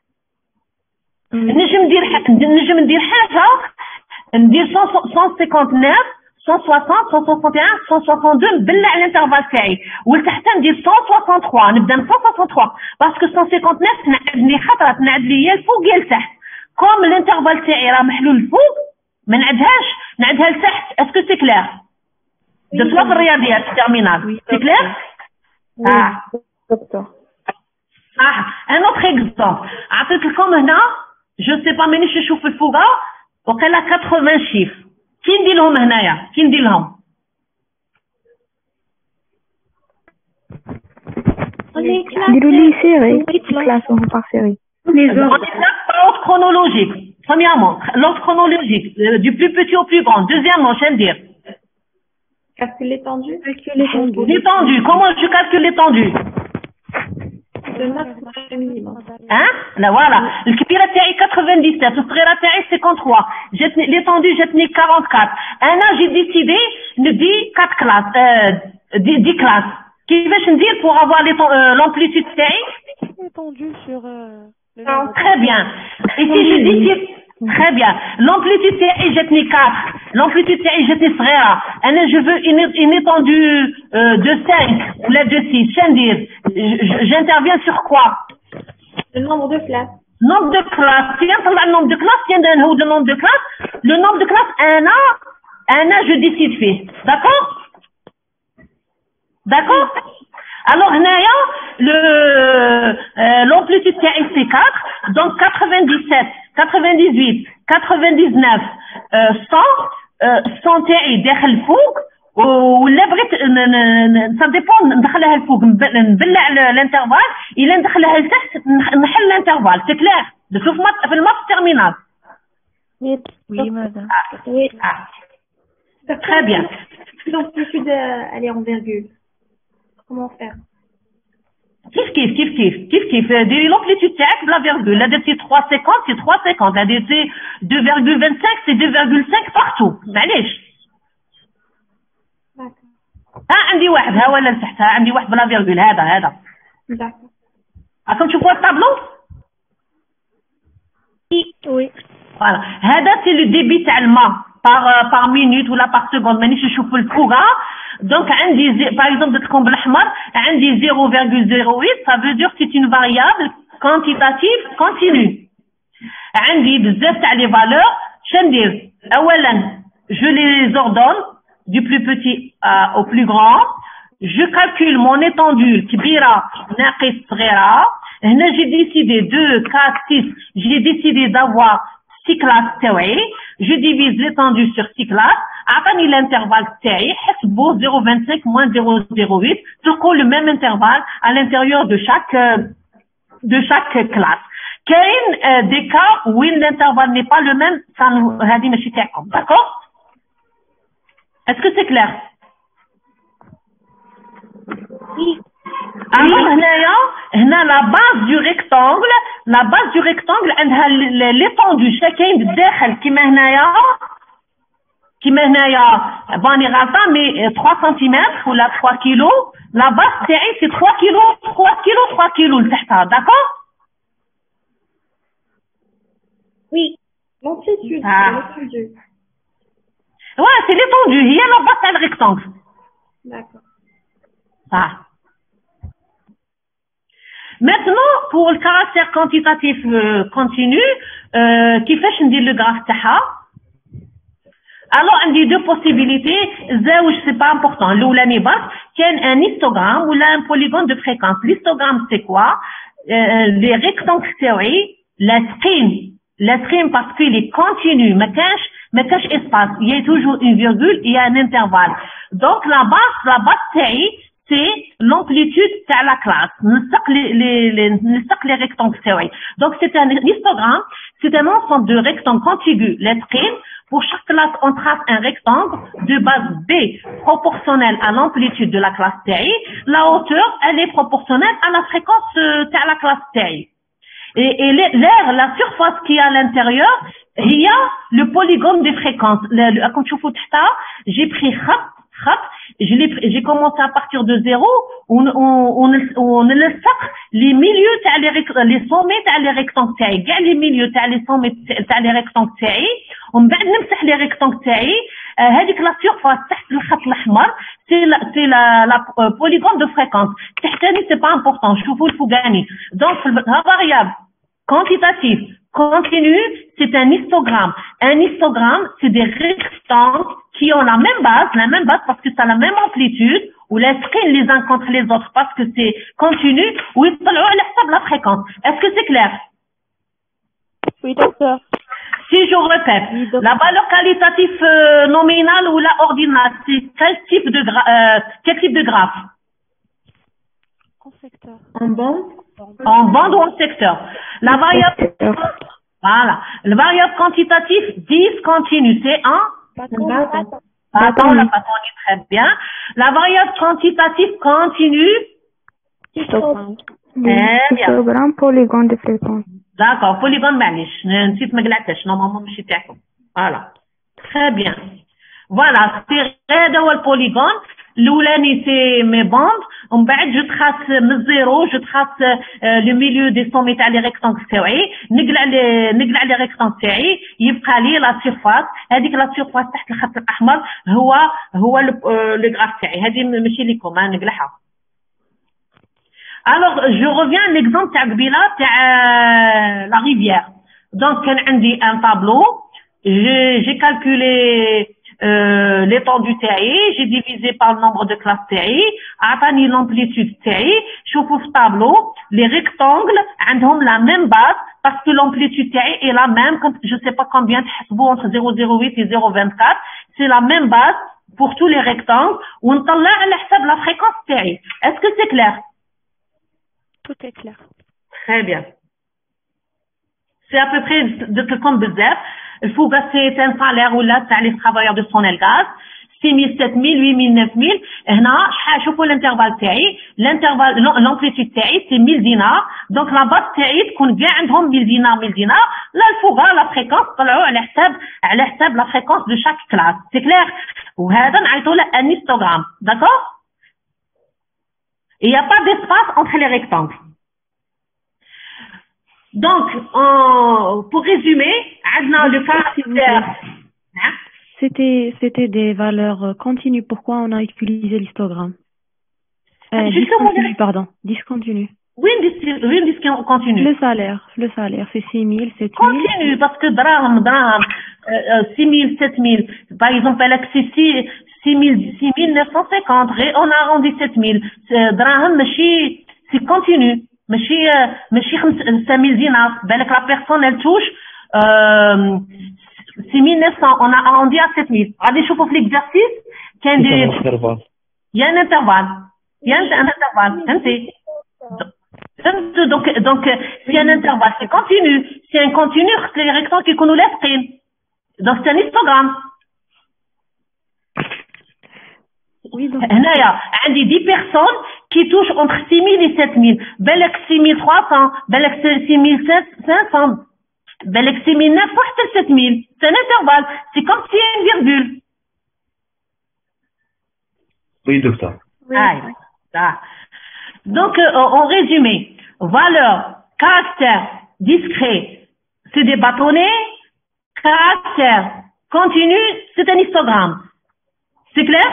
نجم ندير نجم ندير حاجه ندير cent cinquante-neuf cent soixante cent soixante et un cent soixante-deux نبلع الانترفال تاعي ولتحت ندير cent soixante-trois نبدا من cent soixante-trois باسكو cent cinquante-neuf تنعدني خطره تنعدلي يا الفوق يا لتحت كوم الانترفال تاعي راه محلول الفوق ما نعدهاش نعدها لتحت اسكو سي كلير درتوها في الرياضيات في التيرمينال سي كلير اه دكتور صح ان اوتر اكزومبل عطيت لكم هنا جو سي با مانيش نشوف الفوقه وقيلا ثمانين شيف كي ندير لهم هنايا كي ندير لهم نديرو لي سيري كلاسهم بار سيري l'ordre chronologique premièrement l'ordre chronologique du plus petit au plus grand deuxièmement je viens de dire Calcule l'étendue. L'étendue. Comment je calcule l'étendue? Le maximum et le minimum. Hein? Là voilà. Le kibira ta'i quatre-vingt-dix-sept, le sghira ta'i cinquante-trois. L'étendue, j'ai tenu quarante-quatre. Un an, j'ai décidé de dire quatre classes, euh, dix classes. Qui va je dire pour avoir l'amplitude ta'i? L'étendue sur euh, le oh, très bien. Et si je décide très bien. L'amplitude ta'i j'ai tenu quatre. L'amplitude ta'i j'ai tenu sghira. Je veux une, une étendue euh, de cinq ou la de six. J'interviens sur quoi? Le nombre de classes. Nombre de classes. Si on parle du nombre de classes, tiens d'un haut de nombre de classes. Le nombre de classes, un an, un an, je décide fait. D'accord? D'accord? Alors, Naya, le, euh, l'amplitude ta'i c'est quatre. Donc, quatre-vingt-dix-sept, quatre-vingt-dix-huit, quatre-vingt-dix-neuf, euh, cent. cent تاعي داخل الفوق ولا بغيت سا ديبون ندخلها الفوق نبلع الانترفال الا ندخلها لتحت نحل الانترفال سي كلير درتو في المات تيرمينال Oui, madame. Oui. Ah. Très bien. L'amplitude, elle est en virgule. Comment faire? كيف كيف كيف كيف كيف كيف ديري لومبليتود تاعك بلا فيرغول. لا درتي ثلاثة وخمسين سي ثلاثة وخمسين، لا درتي اثنين فاصلة خمسة وعشرين سي اثنين فاصلة خمسة بارتو. معليش ها عندي واحد ها ولا لتحت، ها عندي واحد بلا فيرغول. هذا هذا راكم تشوفوا الطابلو؟ وي فوالا هذا سي لو ديبي تاع الماء par par minute ولا par seconde. مانيش نشوف الفوقه. دونك عندي باغ اكزومبل درت لكم بالاحمر عندي zéro virgule zéro huit. ça veut dire c'est une variable quantitative continue. عندي بزاف تاع لي فالور. شندير اولا je les ordonne du plus petit au plus grand. je calcule mon étendue كبيره ناقص صغيره. هنا j'ai décidé deux quatre six. j'ai décidé d'avoir six classes تاوعي. je divise l'étendue sur six classes. عطاني l'intervalle تاعي حسبوا zéro virgule vingt-cinq moins zéro virgule zéro huit. تلقوا le même intervalle à l'intérieur de chaque de chaque classe. كاين des cas où l'intervalle n'est pas le même. ça هذه ماشي تاعكم. d'accord? est-ce que c'est clair? oui. alors هنايا هنا la base du rectangle la base du rectangle عندها l'étendue شاكين بالداخل كيما هنايا كيما هنايا باني غلطه مي trois centimètres ولا trois كيلو. la base تاعي سي trois كيلو trois كيلو trois كيلو لتحتها. d'accord? oui l'amplitude ah. l'étendue. ouais c'est l'étendue هي la base تاع الريكتانغل. d'accord. ah. Maintenant, pour le caractère quantitatif euh, continu, euh, كيفاش ندير le graphe تاعها؟ alors عندي deux possibilités. زاوج c'est pas important. الاولاني برك كاين un histogramme ولا un polygone de fréquence. l'histogramme c'est quoi? euh, les rectangles تاوعي لاصقين لاصقين parce qu'il est continu. ما كانش ما كانش espace. il y a toujours une virgule, il y a un intervalle. donc la base la base تاعي c'est l'amplitude تاع la classe. نلصق les les les نلصق les rectangles تاوعي. donc c'est un histogramme. c'est un ensemble de rectangles contigus لاصقين. pour chaque classe on trace un rectangle de base B proportionnelle à l'amplitude de la classe تاعي. la hauteur elle est proportionnelle à la fréquence تاع la classe تاعي. et et l'air la surface qui est à l'intérieur il y a le polygone des fréquences. comme تشوفوا تحتها j'ai pris خط خط. j'ai commencé à partir de zéro. on on on on نلصق les milieux تاع les sommets تاع les rectangles تاعي كاع les milieux تاع les sommets تاع les rectangles تاعي. ومن بعد نمسح les rectangles تاعي. هذيك لا سيرفاس تحت الخط الاحمر سي لا سي لا لا polygone de fréquence. تحتاني c'est pas important. شوفوا الفوقاني. donc ها variable quantitative continu c'est un histogramme. un histogramme c'est des rectangles qui ont la même base, la même base parce que ça a la même amplitude, ou لاصقين les uns contre les autres parce que c'est continu, ou يطلعوا على حسب la fréquence. est-ce que c'est clair? oui docteur. si je répète oui, la valeur qualitative euh, nominale ou la ordinale c'est quel type de gra euh, quel type de graphe? en secteur. En bande. en bande ou en secteur. la variable voilà la variable quantitative discontinue c'est un bâton. Bâton, la bâton est très bien. La variable quantitative continue. histogramme. histogramme polygone de fréquence. D'accord, polygone معليش نسيت ما قلعتش نورمالمون ماشي تاعكم. voilà très bien. voilà c'est هذا هو البوليغون. الاولاني سي مي بوند. ومن بعد جو تراس من الزيرو جو تراس لو ميليو دي سومي تاع لي ريكتانغل تاعي. نقلع لي نقلع لي ريكتانغل تاعي يبقى لي لا سيرفاس. هذيك لا سيرفاس تحت الخط الاحمر هو هو لو غراف تاعي. هذه ماشي ليكم نقلعها. alors je reviens à l'exemple تاع قبيله تاع la rivière. donc كان عندي un tableau. j'ai j'ai calculé Euh, l'étendue تاعي. j'ai divisé par le nombre de classes تاعي. عطاني l'amplitude تاعي. شوفوا في الطابلو les rectangles عندهم la même base parce que l'amplitude تاعي est la même. comme je sais pas combien تحسبوا entre zéro virgule zéro huit et zéro virgule vingt-quatre. c'est la même base pour tous les rectangles. ونطلع على حساب la fréquence تاعي. est-ce que c'est clair? tout est clair. très bien. c'est à peu près de comme بزاف. الفوقه c'est un salaire ولا تاع les travailleurs de Sonelgaz. six mille, sept mille, huit mille, neuf mille. هنا شحال شوفوا الانترفال تاعي الانترفال لامبليتود تاعي سي mille دينار. دونك لا باس تاعي تكون كاع عندهم mille دينار mille دينار. لا الفوقها لا فريكونس طلعوا على حساب على حساب لا فريكونس دو شاك كلاس. سي كلير. وهذا نعيطوا له ان هيستوغرام. داكور. Il n'y a pas d'espace entre les rectangles. Donc, euh, pour résumer, le caractère. C'était, c'était des valeurs continues. Pourquoi on a utilisé l'histogramme euh, discontinu, pardon, discontinu. Oui, oui, discontinu. Le salaire, le salaire, c'est six mille, sept mille. Continue, parce que drame, drame, euh, six mille, sept mille. Par exemple, elle a accès six mille neuf cent cinquante, on a arrondi sept mille. Drame, c'est continu. ماشي ماشي cinq mille dinars. بالك la personne elle touche euh, six mille neuf cents, on a arrondi à sept mille. غادي نشوفوا في l'exercice كاين دي il y a un intervalle. Il y a un intervalle. فهمتي؟ donc donc c'est un intervalle, c'est continu. C'est un continu les rectangles كيكونوا لاصقين. donc c'est un histogramme. Oui, donc. هنايا عندي dix personnes qui touchent entre six mille et sept mille. بالك six mille trois cents, بالك six mille cinq cents, بالك six mille neuf cents حتى sept mille. C'est un intervalle. C'est comme si il y a une virgule. Oui, docteur. Oui. Ah, ça. Donc, euh, en résumé, valeur, caractère discret, c'est des bâtonnets. Caractère continu, c'est un histogramme. C'est clair?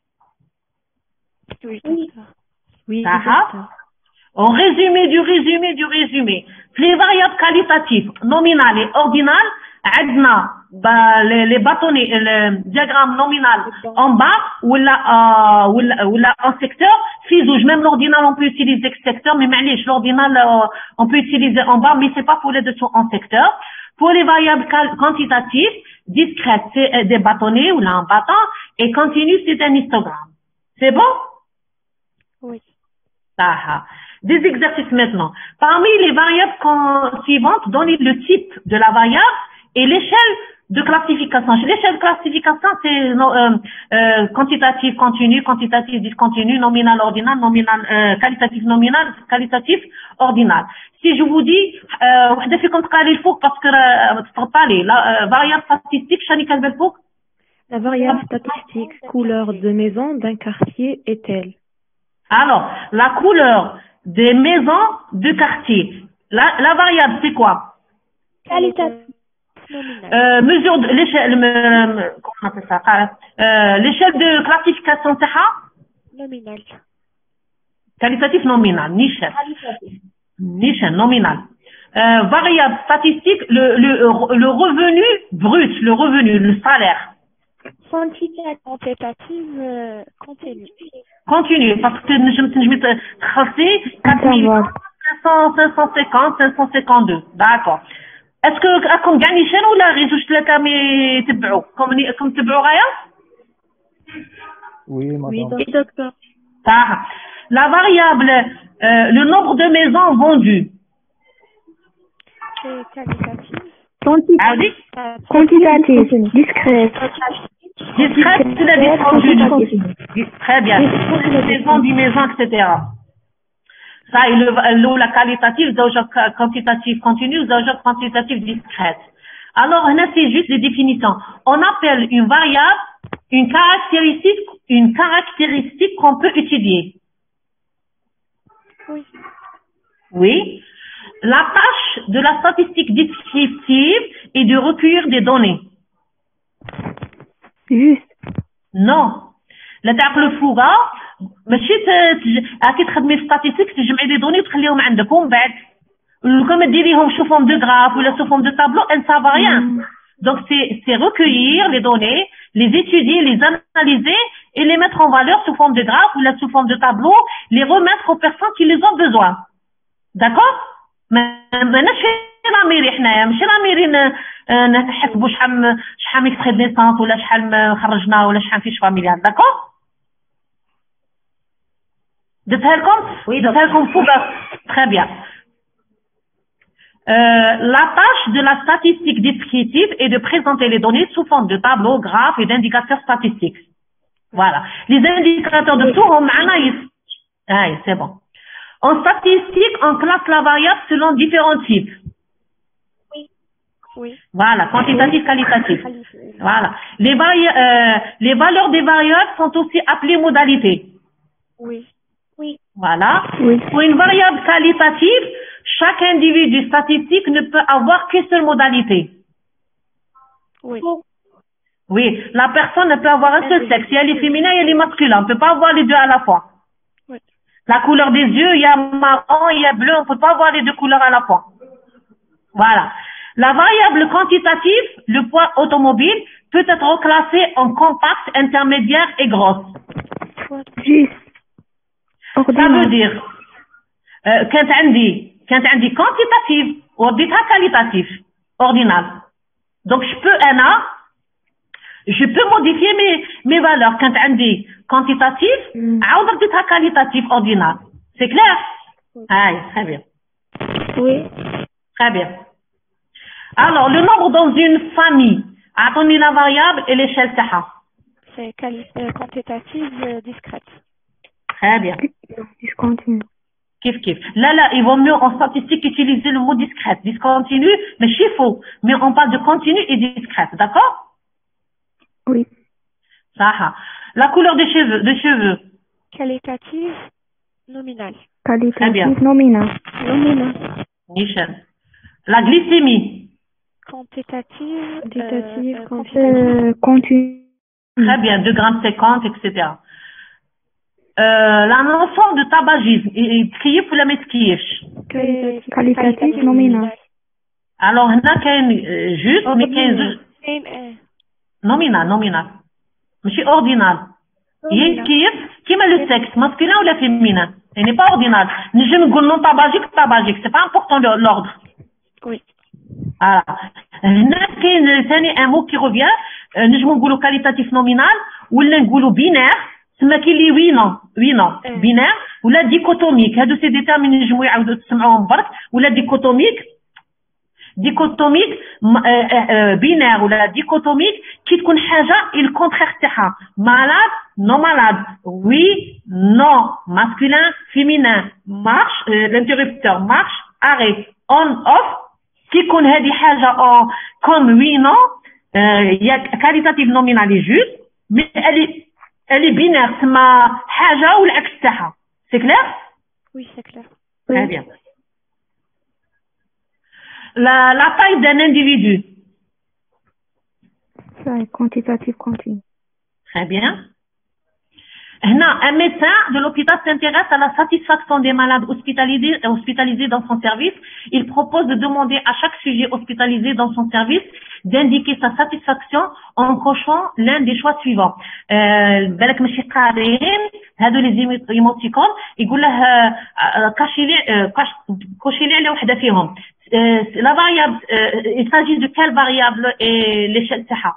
Oui, docteur. Oui, en résumé du résumé du résumé, les variables qualitatives, nominales et ordinales, عندنا les, les bâtonnets, le diagramme nominal en bas ou là, euh, ou là, ou là en secteur, fizouj, même l'ordinal on peut utiliser secteur, mais معليش l'ordinal euh, on peut utiliser en bas, mais c'est pas pour les deux en secteur. Pour les variables quantitatives, discrètes, c'est des bâtonnets ou là en bâton, et continu, c'est un histogramme. C'est bon? Oui. Ah, des exercices maintenant. Parmi les variables suivantes, donnez le type de la variable et l'échelle de classification. L'échelle de classification, c'est euh, euh, quantitatif continu, quantitatif discontinu, nominal ordinal, nominal euh, qualitatif nominal, qualitatif ordinal. Si je vous dis, وحدة فيكم تقرا الفوق parce que تفضلي la variable statistique شنو كتبان الفوق؟ La variable statistique couleur de maison d'un quartier est-elle? Alors, la couleur des maisons du quartier. La, la variable, c'est quoi? Qualitative. Euh, mesure de l'échelle, euh, comment on appelle ça? Euh, l'échelle de classification, c'est ça? Nominal. Qualitatif nominal, nichel. Nichel, nominal. Euh, variable statistique, le, le, le revenu brut, le revenu, le salaire. Quantitative euh, continue. Continue, parce que je me tracé quatre mille cinq cents, cinq cent cinquante, cinq cent cinquante-deux. D'accord. Est-ce que راكم كاع نيشان ولا غير جوج ثلاثة مي تبعوا؟ كم كم تبعوا غاية؟ Oui, madame. Oui, docteur. Ah. La variable, euh, le nombre de maisons vendues. C'est qualitatif. Quantitatif. Ah, oui? Quantitatif. Discret. Discrète, c'est la discrétion. Très bien. Les maisons, dix maisons, et cetera. Ça, et le, le, la qualitative, le quantitatif continu, le quantitatif discrète. Alors, là, c'est juste les définitions. On appelle une variable une caractéristique, une caractéristique qu'on peut étudier. Oui. Oui. La tâche de la statistique descriptive est de recueillir des données. Juste. Non. لا تعقلوا فوقها ماشي كي تخدمي في ستاتيستيك تجمعي لي دوني وتخليهم عندك ومن بعد كما ديريهم sous forme de graphe ou sous forme de tableau, elles ne savent rien. Donc c'est c'est recueillir les données, les étudier, les analyser et les mettre en valeur sous forme de graphe ou sous forme de tableau, les remettre aux personnes qui les ont besoin. D'accord? ماناش لا ميري حنايا ماشي لا ميري نحسبوا شحال شحال اكستري دو نيسانس ولا شحال خرجنا ولا شحال فيش فاميليال. داكور؟ درتها لكم؟ وي درتها لكم فوق. Très bien. Euh, la tâche de la statistique descriptive est de présenter les données sous forme de tableaux, graphes et d'indicateurs statistiques. Voilà. Les indicateurs de taux, on ah, c'est bon. En statistique, on classe la variable selon différents types. Oui. Oui. Voilà, quantitatif, qualitatif. Voilà. Les, euh, les valeurs des variables sont aussi appelées modalités. Oui. Oui. Voilà. Oui. Pour une variable qualitative, chaque individu statistique ne peut avoir qu'une seule modalité. Oui. Oui, la personne ne peut avoir un seul sexe. Il y a les féminins, il y a les masculins. On ne peut pas avoir les deux à la fois. Oui. La couleur des yeux, il y a marron, il y a bleu. On ne peut pas avoir les deux couleurs à la fois. Voilà. La variable quantitative, le poids automobile, peut être classé en compacte, intermédiaire et grosse. Juste. Ça veut dire, euh, quand on dit, quand on dit quantitative, on dit qualitatif, ordinal. Donc, je peux, un A, je peux modifier mes, mes valeurs. Quand on dit quantitatif, on dit qualitatif, ordinal. C'est clair? Ah, très bien. Oui. Très bien. Alors, le nombre dans une famille, attendez la variable et l'échelle Taha. C'est euh, quantitative euh, discrète. Très bien. Discontinu. Kif kif. Là, là, il vaut mieux en statistique utiliser le mot discrète. Discontinu, mais c'est faux. Mais on parle de continu et discrète, d'accord? Oui. Ça. La couleur des cheveux, des cheveux. Qualitative, nominale. Qualitative, nominale. Nominale. Michel. La glycémie. Quantitative, Quantitative, euh, quantitative. Continu. Très bien, deux grammes cinquante, et cetera. Euh, la notion de tabagisme, kif ou la metkif? Qualitative, nominale. Alors, on a qu'un juste, mais qu'un nominal, nominal. Monsieur ordinal. Il kif, qui met le sexe, masculin ou le féminin? Il n'est pas ordinal. Je me dis non tabagique, tabagique. C'est pas important l'ordre. Oui. Voilà. C'est un mot qui revient. Nous avons qualitatif nominal ou nous binaire. C'est qui dit oui non, oui non. Binaire ou la dichotomique. هادو سي ديتيرميني نجمو يعاودوا تسمعوهم برك ولا dichotomique. Dichotomique binaire ou la dichotomique qui تكون حاجة le contraire تاعها. Malade, non malade. Oui, non. Masculin, féminin. Marche, l'interrupteur marche, arrêt, on off. qui يكون هذه حاجة comme oui non. Il y a qualitative nominale est juste, mais elle est elle est binaire, c'est ma حاجة والعكس تاعها. C'est clair? Oui, c'est clair. Très bien. La, la taille d'un individu. Ça est quantitative continue. Très bien. Un médecin de l'hôpital s'intéresse à la satisfaction des malades hospitalisés, hospitalisés dans son service. Il propose de demander à chaque sujet hospitalisé dans son service d'indiquer sa satisfaction en cochant l'un des choix suivants. بالك ماشي قارين هادو لي ايموتيكون يقول له كاشي لي كوشي لي على وحده فيهم. La variable, il s'agit de quelle variable et l'échelle تاعها؟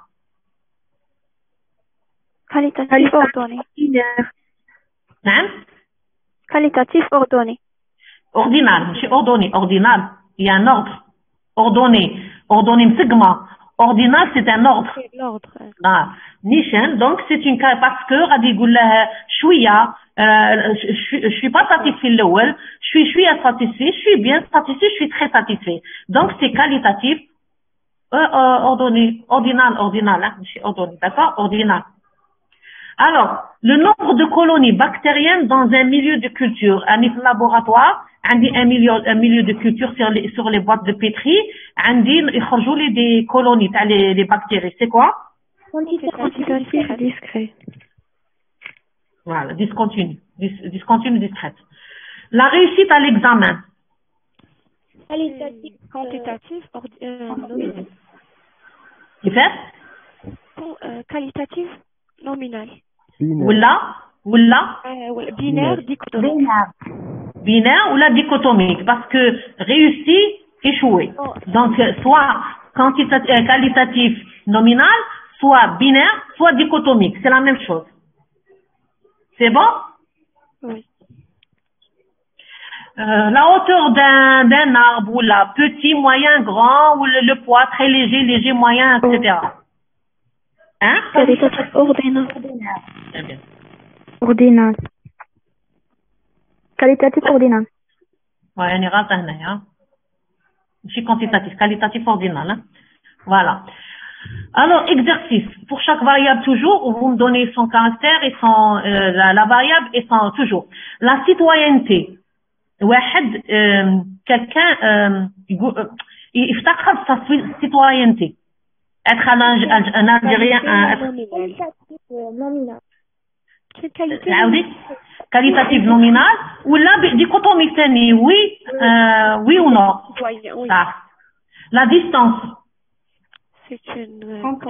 Qualitatif ordonné. نعم. Qualitatif ordonné. Ordinal, ماشي ordonné, ordinal. Il y a un ordre. Ordonné, ordonné مسقمة. Ordinal, c'est un ordre. C'est l'ordre. Ah, Nishan, donc c'est une cas parce que غادي يقول له شوية je suis pas satisfait l'awel, je suis je suis satisfait, je suis bien satisfait, je suis très satisfait. Donc c'est qualitatif euh, euh, ordonné, ordinal, ordinal, hein, je ordonné, d'accord? Ordinal. Alors, le nombre de colonies bactériennes dans un milieu de culture, un laboratoire, un milieu, un milieu de culture sur les, sur les boîtes de pétri, il y a des colonies, les, les bactéries. C'est quoi? Quantitatif discret. Voilà, discontinu, dis, discontinu discrète. La réussite à l'examen. Qualitatif, quantitatif, euh, nominal. Il fait? Euh, qualitatif, nominal. Oula, oula. Euh, binaire, dichotomique. Binaire ou la dichotomique, parce que réussi, échoué. Oh. Donc, soit quantitatif, qualitatif, nominal, soit binaire, soit dichotomique. C'est la même chose. C'est bon? Oui. Euh, la hauteur d'un d'un arbre, ou la petit, moyen, grand, ou le, le poids très léger, léger, moyen, et cetera. Hein? Qualitatif ordinaire. Très bien. ordinal. Qualitatif ordinal. Ouais, يعني غلطة هنايا. ماشي quantitatif, qualitatif ordinal. Hein? Voilà. Alors, exercice. Pour chaque variable, toujours, vous me donnez son caractère et son, euh, la, la variable et son, toujours. La citoyenneté. واحد, euh, quelqu'un, euh, il افتخر sa citoyenneté. Être un, un, un Algérien, un, être... nominal. عاودي qualitatif nominal ou là dichotomie ثاني oui euh, oui ou non. Ça. La distance. C'est une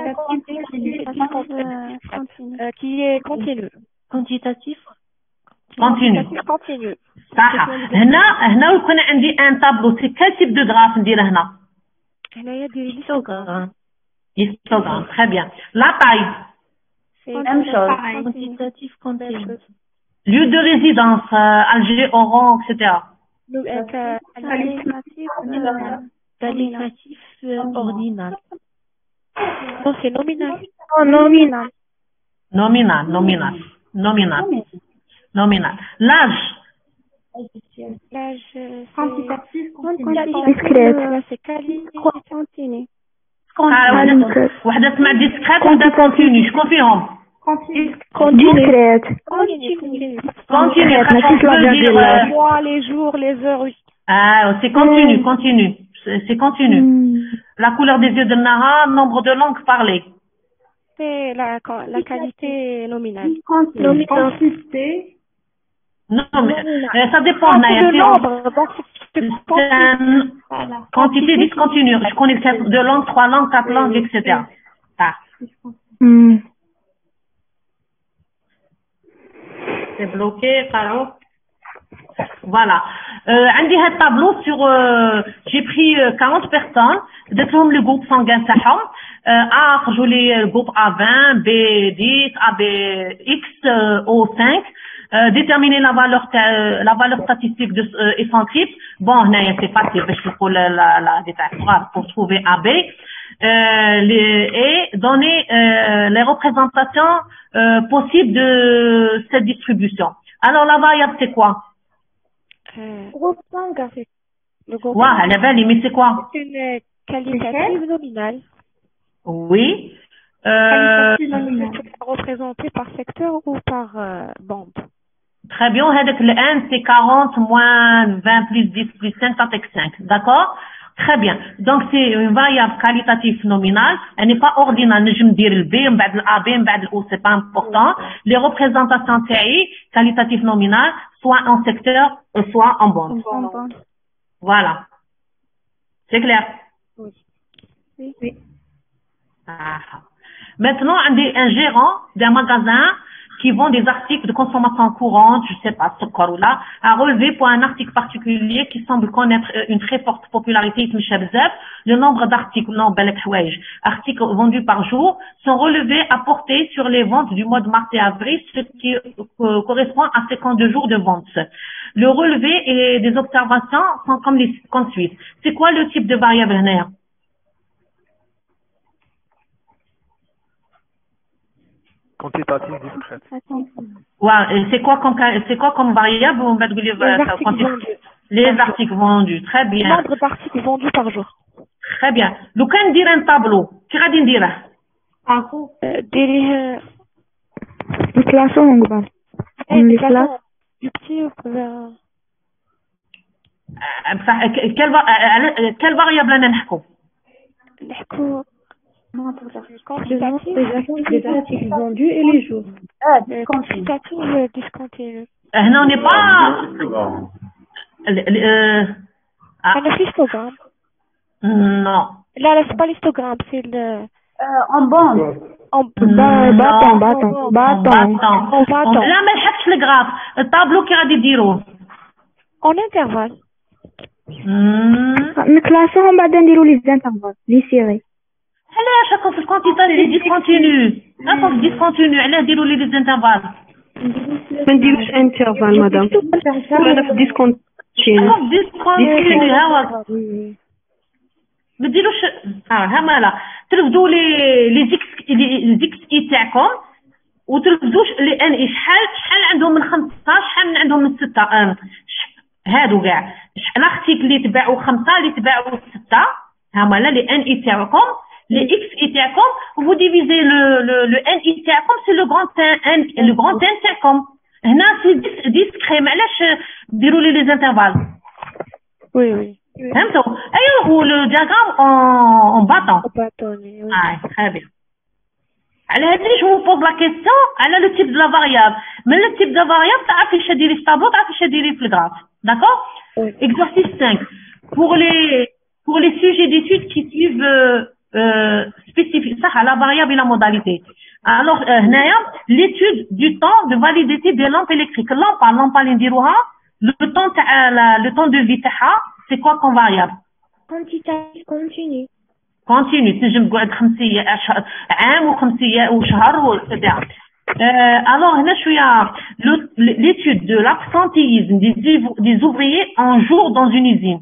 euh, qui est continue. Quantitatif. Continue. Continue. صح. هنا هنا يكون عندي un tableau c'est quel type de graphe ندير هنا؟ هنايا ديري histogramme. Histogramme. Très bien. La taille. C'est même chose. Quantitatif, continu. Lieu de résidence, euh, Alger, Oran, et cetera. Qualitatif, qualitatif ordinal. Non, c'est nominal. Oh, nominal. Nominal, nominal, nominal, nominal. L'âge. L'âge, Quantitatif, Discrète. c'est qualitatif. continu. وحدة اسمها discrète وحدة continue. شكون فيهم؟ Discrète. Continue. Continue. Les mois, les jours, les heures. Ah, c'est continu, continu. C'est continu. La couleur des yeux de Nara, nombre de langues parlées. C'est la, la qualité nominale. Quantité. Non, mais euh, ça dépend. Le nombre, donc c'est voilà. Quantité discontinue. Je connais deux langues, trois langues, quatre langues, et cetera. Ah. Mm. C'est bloqué, Caro. Voilà. Euh, عندي هاد tableau sur euh, j'ai pris euh, quarante personnes درت لهم le groupe sanguin تاعهم A خرجوا لي groupe A vingt, B dix, A B X, euh, O cinq. Euh, déterminer la valeur euh, la valeur statistique de euh, et son type. Bon, هنايا c'est facile باش نلقوا la la la détail pour trouver A B euh, les, et donner euh, les représentations euh, possibles de cette distribution. Alors la variable c'est quoi? Euh, Groupe sanguin. Le groupe Ouais, elle est belle, mais c'est quoi? C'est une qualitative nominale. Oui. Euh, représentée par secteur ou par euh, bande? Très bien, le un c'est quarante moins vingt plus dix plus cinq, ça fait cinq. D'accord? Très bien. Donc c'est une variable qualitative nominale, elle n'est pas ordinale. Je me dire le B, le A, le O, c'est pas important. Les représentations T I, qualitative nominale, soit en secteur, soit en bande. Voilà. C'est clair? Oui. Oui. Ah. Maintenant, on a un gérant d'un magasin qui vend des articles de consommation courante, je sais pas, ce là, a relevé pour un article particulier qui semble connaître une très forte popularité, le nombre d'articles, non, articles vendus par jour, sont relevés à porter sur les ventes du mois de mars et avril, ce qui euh, correspond à cinquante-deux jours de vente. Le relevé et des observations sont comme, les, comme suit. C'est quoi le type de variable linéaire? Quantitative discrète. Ouais, c'est quoi comme c'est quoi comme variable? On va les articles vendus. Les articles vendus. Très bien. Le nombre d'articles vendus par jour. Très bien. لو كان ندير un tableau, كي غادي نديره؟ ديريه نكلاسوهم قبل. نكلاس du petit vers بصح quelle variable انا نحكوا؟ نحكوا Les articles vendus et les jours. quantitative discontinue. هنا on n'est pas Un histogramme. Non. Là, là c'est pas l'histogramme, c'est le Euh, en bande. en bâton bâton bâton. لا ما لحقتش الجراف. الطابلو كي غادي ديروه؟ en intervalle. نكلاسوهم بعد نديرو لي زانترفال لي سيري. علاش هاكا في الكونتيتا لي ديسكونتينيو هاكا في ديسكونتينيو علاه ديروا لي ديزانترفال ما نديروش انترفال مدام انا في ديسكونتينيو هاكا في ديسكونتينيو ها ما ديروش ها ها مالا ترفدوا لي لي زيكس لي زيكس اي تاعكم وتركزوش لي ان اي شحال شحال عندهم من خمسة شحال من عندهم من ستة آه، هادو كاع شحال اختيك اللي تباعوا خمسة اللي تباعوا ستة هما لا لي ان اي تاعكم لي اكس اي تاعكم vous divisez le le le ان اي تاعكم سي لو غران ان لو غران ان تاعكم هنا سي ديسكري معلاش ديروا لي لي انترفال وي وي فهمتوا ايوا ولو دياغرام اون باتون باتوني اه très bien على هادي جو بوز لا كيسيون على لو تيب دو لا فاريابل من لو تيب دو فاريابل تعرفي اش ديري في طابلو تعرفي اش ديري في الغراف داكور exercice cinq pour les pour les sujets d'études qui suivent euh, euh, spécifiques ça à la variable et la modalité alors هنايا l'étude du temps de validité des lampes électriques lampe lampe اللي نديروها le temps تاع le temps de vie تاعها c'est quoi comme variable quantitative continue continue تنجم تقعد خمسية عام وخمسية وشهر وكذا Euh, alors, l'étude de l'absentéisme des, des ouvriers en jour dans une usine.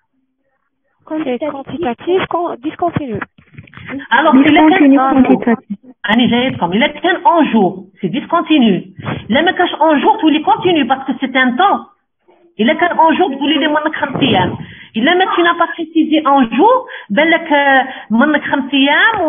C'est quantitatif, discontinu. Alors, discontinu, quantitatif. Il est qu'un en jour, c'est discontinu. Les mecs en jour, tous les continuent parce que c'est un temps. Il est qu'un en jour, tous les mois de إلا ما tu n'as pas précisé en jour بالك منك خمس أيام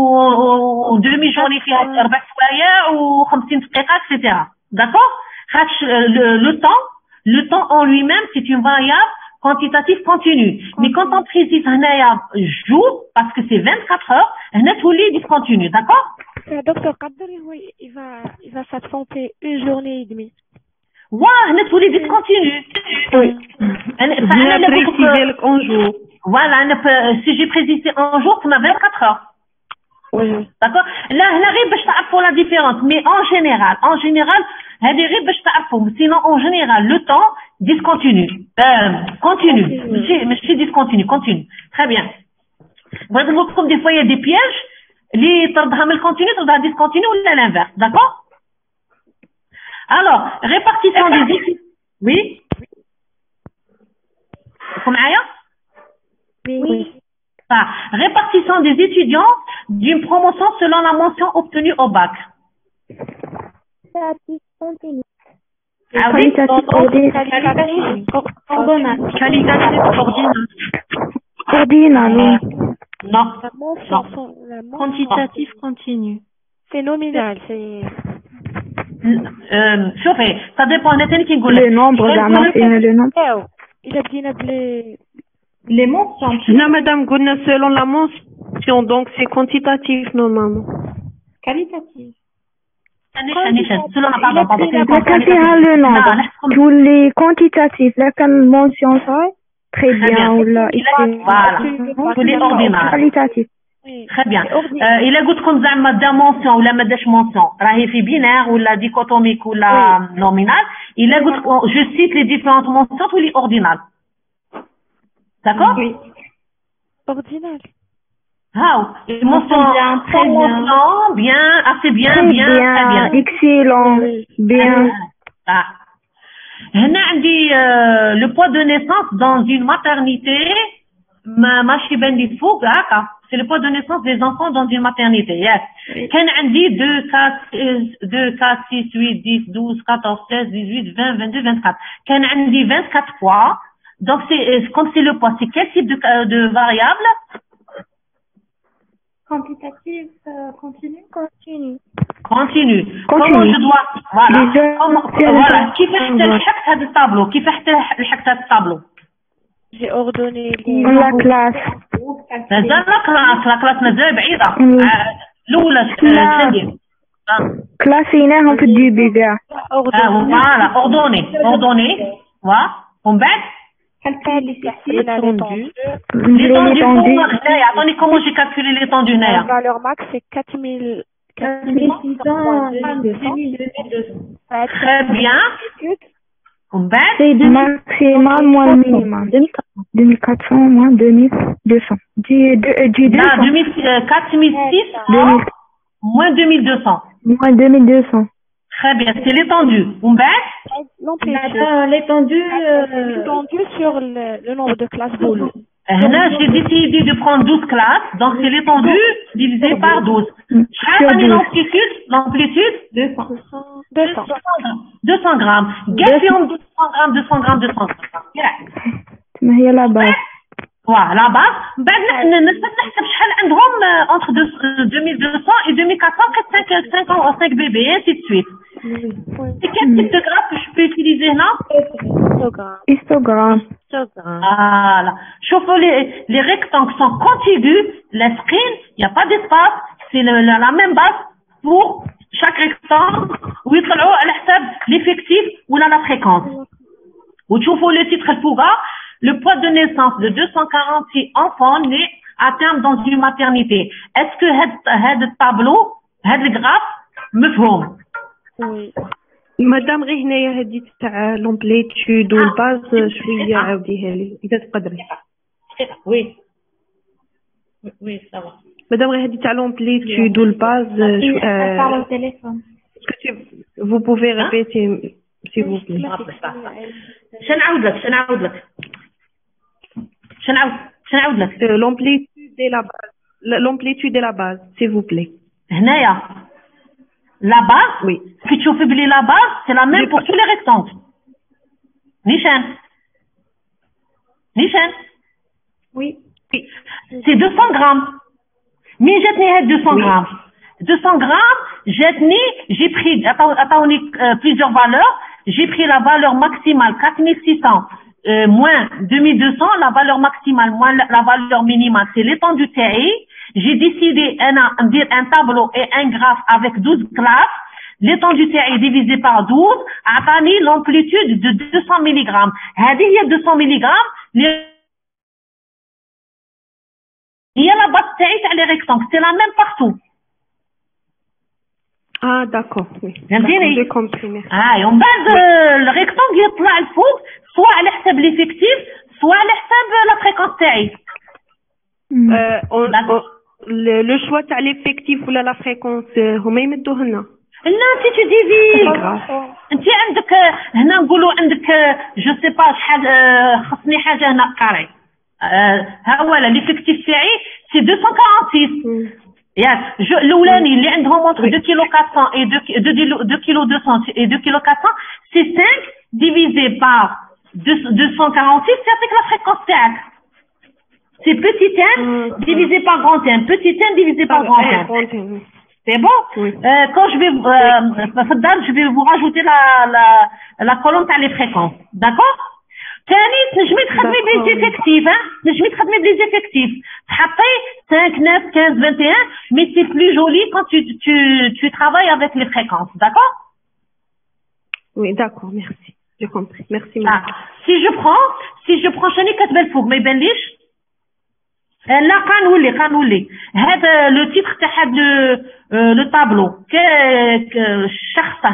و demi journée فيها أربع سوايع وخمسين دقيقة et cetera. D'accord? Le, le temps, le temps en lui-même c'est une variable quantitative continue. Mais quand on précise هنايا jour parce que c'est vingt-quatre heures, هنا تولي discontinu. D'accord? Docteur قدر هو il va il va s'absenter une journée et demie. Ouais, هنا تولي discontinu. Oui. Bien précisé en jour. Voilà, si j'ai précisé en jour, ça m'a vingt-quatre heures. Oui. D'accord? Là, là, باش تعرفوا la différence. Mais en général, en général, هذه غير باش تعرفوا. Sinon, en général, le temps discontinu. Euh, continue. ماشي ماشي discontinu, continue. Très bien. بغيت نقول لكم des fois il y a des pièges. اللي تردها من الكونتينيو تردها discontinu ولا l'inverse. D'accord? Alors, répartition des études. Oui? Vous معايا? Oui. Ah, répartition des étudiants d'une promotion selon la mention obtenue au bac. Quantitatif continu. Ah oui? Ordonnance. Qualitatif ordinal. Ordinal, oui. Non. Non. Quantitatif continu. C'est nominal, c'est... Euh, شوفي ça dépend on est qui le nombre زعما فيها le nombre إلا بدينا بلي Les mentions. Non, madame, قلنا selon la mention, donc c'est quantitatif normalement. Qualitatif. selon la pardon pardon لكن فيها le nombre تولي quantitatif لكن mention صاي très bien ولا voilà تولي ordinal qualitatif. Très bien. Euh, il a goûté comme ça, madame mention ou la madame mention. Rahi fi binaire ou la dichotomique ou la nominale. Il a goûté, je cite les différentes mentions ou les ordinales. D'accord? Oui. Ordinal. Ah, une mention bien, très bien. bien, assez bien, très bien, bien, très bien. excellent, bien. Ah. هنا عندي euh, le poids de naissance dans une maternité. ما ماشي بان لي فوق هكا c'est le poids de naissance des enfants dans une maternité yes كان عندي deux quatre six huit dix douze quatorze seize dix-huit vingt vingt-deux vingt-quatre كان عندي vingt-quatre poids donc c'est comme c'est le poids c'est quel type de de variable Quantitatif euh, continu continu continue Continue. comment je dois voilà Déjà, comment voilà كيفاش لحقت هذا الطابلو كيفاش لحقت هذا الطابلو J'ai ordonné la classe. مازال لا كلاس لا كلاس مازال بعيدة الأولى الثانية كلاسيناهم في الديبي كاع. فوالا اوردوني اوردوني وا ومن بعد l'étendue. L'étendue هنايا عطوني comment j'ai calculé l'étendue هنايا. La valeur max c'est quatre mille six cents. Très bien. ومن بعد C'est du maximal moins le minimum. deux mille quatre cents moins deux mille deux cents. Du deux cents. quatre mille six cents moins deux mille deux cents. Moins deux mille deux cents. Très bien, c'est l'étendue. ومن بعد L'étendue l'étendue sur le, le nombre de classes boulot. Là, j'ai décidé de prendre douze classes, donc c'est l'étendue divisé par douze. L'amplitude, l'amplitude, deux cents. deux cents grammes. Gaspillons deux cents grammes, deux cents grammes, deux cents grammes. ما هي لا باز. Voilà, la base. بعد نستنى نحسب شحال عندهم entre deux mille deux cents et deux mille quatre cents, près de cinq B B, et ainsi de suite. C'est quel type de graphe que je peux utiliser là? Histogramme. Voilà. Chauffe les, les rectangles sont contigus, les screens, il n'y a pas d'espace, c'est le, la, la même base pour chaque rectangle, où ils à l'hsab l'effectif ou là la fréquence. Ou tu vois le titre Fouga, le poids de naissance de deux cent quarante-six enfants nés à terme dans une maternité. Est-ce que ce tableau, ce graphe, me forme? Oui. مدام غير هنايا هذه تاع لومبليتود والباز شويه عاوديها لي اذا تقدري. وي وي سوا. مدام غير هذه تاع لومبليتود والباز parle au téléphone. Vous pouvez répéter s'il vous plaît. شنعاود لك شنعاود لك شنعاود شنعاود لك l'amplitude et la base l'amplitude et la base s'il vous plaît. هنايا la base, oui. Ce que tu fais la base, c'est la même pour tous les rectangles. Nishan. Nishan. Oui. C'est deux cents grammes. Mais j'ai tenu deux cents grammes. deux cents grammes, j'ai tenu, j'ai pris, attends, euh, plusieurs valeurs. J'ai pris la valeur maximale, quatre mille six cents, euh, moins deux mille deux cents, la valeur maximale, moins la, la valeur minimale, c'est l'étendue T I. J'ai décidé de dire un tableau et un graphe avec douze classes. L'étendue T I divisé par douze a donné l'amplitude de deux cents milligrammes. Il y a deux cents milligrammes. Il y a la base T I sur les rectangles. C'est la même partout. Ah, d'accord. Oui. J'ai compris. Ah, et en base, euh, le rectangle, il y a le fond, soit à l'hsab l'effectif, soit à l'hsab la fréquence T I. Euh, on, on, le, le choix تاع l'effectif ولا la fréquence هما يمدوه لنا. لا انت تديفي انت عندك هنا نقولوا عندك جو سي با شحال خصني حاجه هنا قاري ها هو l'effectif تاعي سي deux cent quarante-six ياك الاولاني اللي عندهم entre deux كيلو quatre cents et deux كيلو deux cents et deux كيلو quatre cents c'est cinq divisé par deux cent quarante-six c'est la fréquence تاعك. C'est petit m divisé par grand m. Petit m divisé par grand m. C'est bon? Oui. Euh, quand je vais, euh, je vais vous rajouter la, la, la colonne à les fréquences. D'accord? Tani, je vais traduire les effectifs, hein? Je vais traduire les effectifs. Après, cinq, neuf, quinze, vingt et un, mais c'est plus joli quand tu, tu, tu travailles avec les fréquences. D'accord? Oui, d'accord, merci. J'ai compris. Merci, ah. Si je prends, si je prends Chani Katbelfouk, mais ben liche, là, قانولي قانولي هذا le titre تاع هذا le tableau que شخصة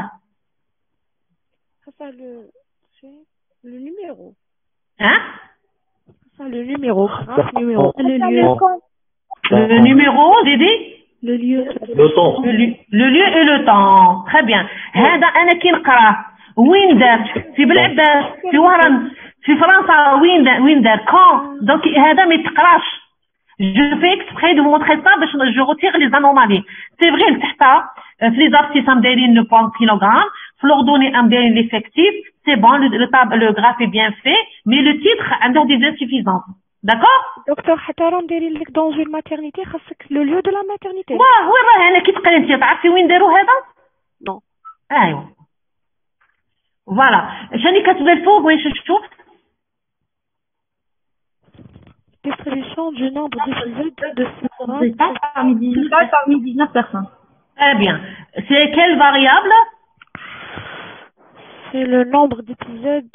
ça le le numéro hein ça le numéro numéro le lieu le numéro Dédé le lieu le temps le lieu et le temps très bien هذا أنا كي نقرأ وين دار في بلعبة في وهران في فرنسا وين دار وين دار كون دونك هذا ما يتقراش. Je fais exprès de vous montrer ça, je retire les anomalies. C'est vrai, le tahta, les abscisses amdérine le point kilogramme, l'ordonnée amdérine l'effectif, c'est bon, le, le, le graphe est bien fait, mais le titre a des insuffisances. D'accord? Docteur, dans une maternité, le lieu de la maternité. Ouais, ouais, ouais, qui te connaît, tu sais où est هذا? Non. Ah, voilà. Chani Katbel Foug, oui, je trouve. Distribution du nombre d'épisodes de parmi dix-neuf parmi dix-neuf personnes. Très bien. C'est quelle variable? C'est le nombre d'épisodes.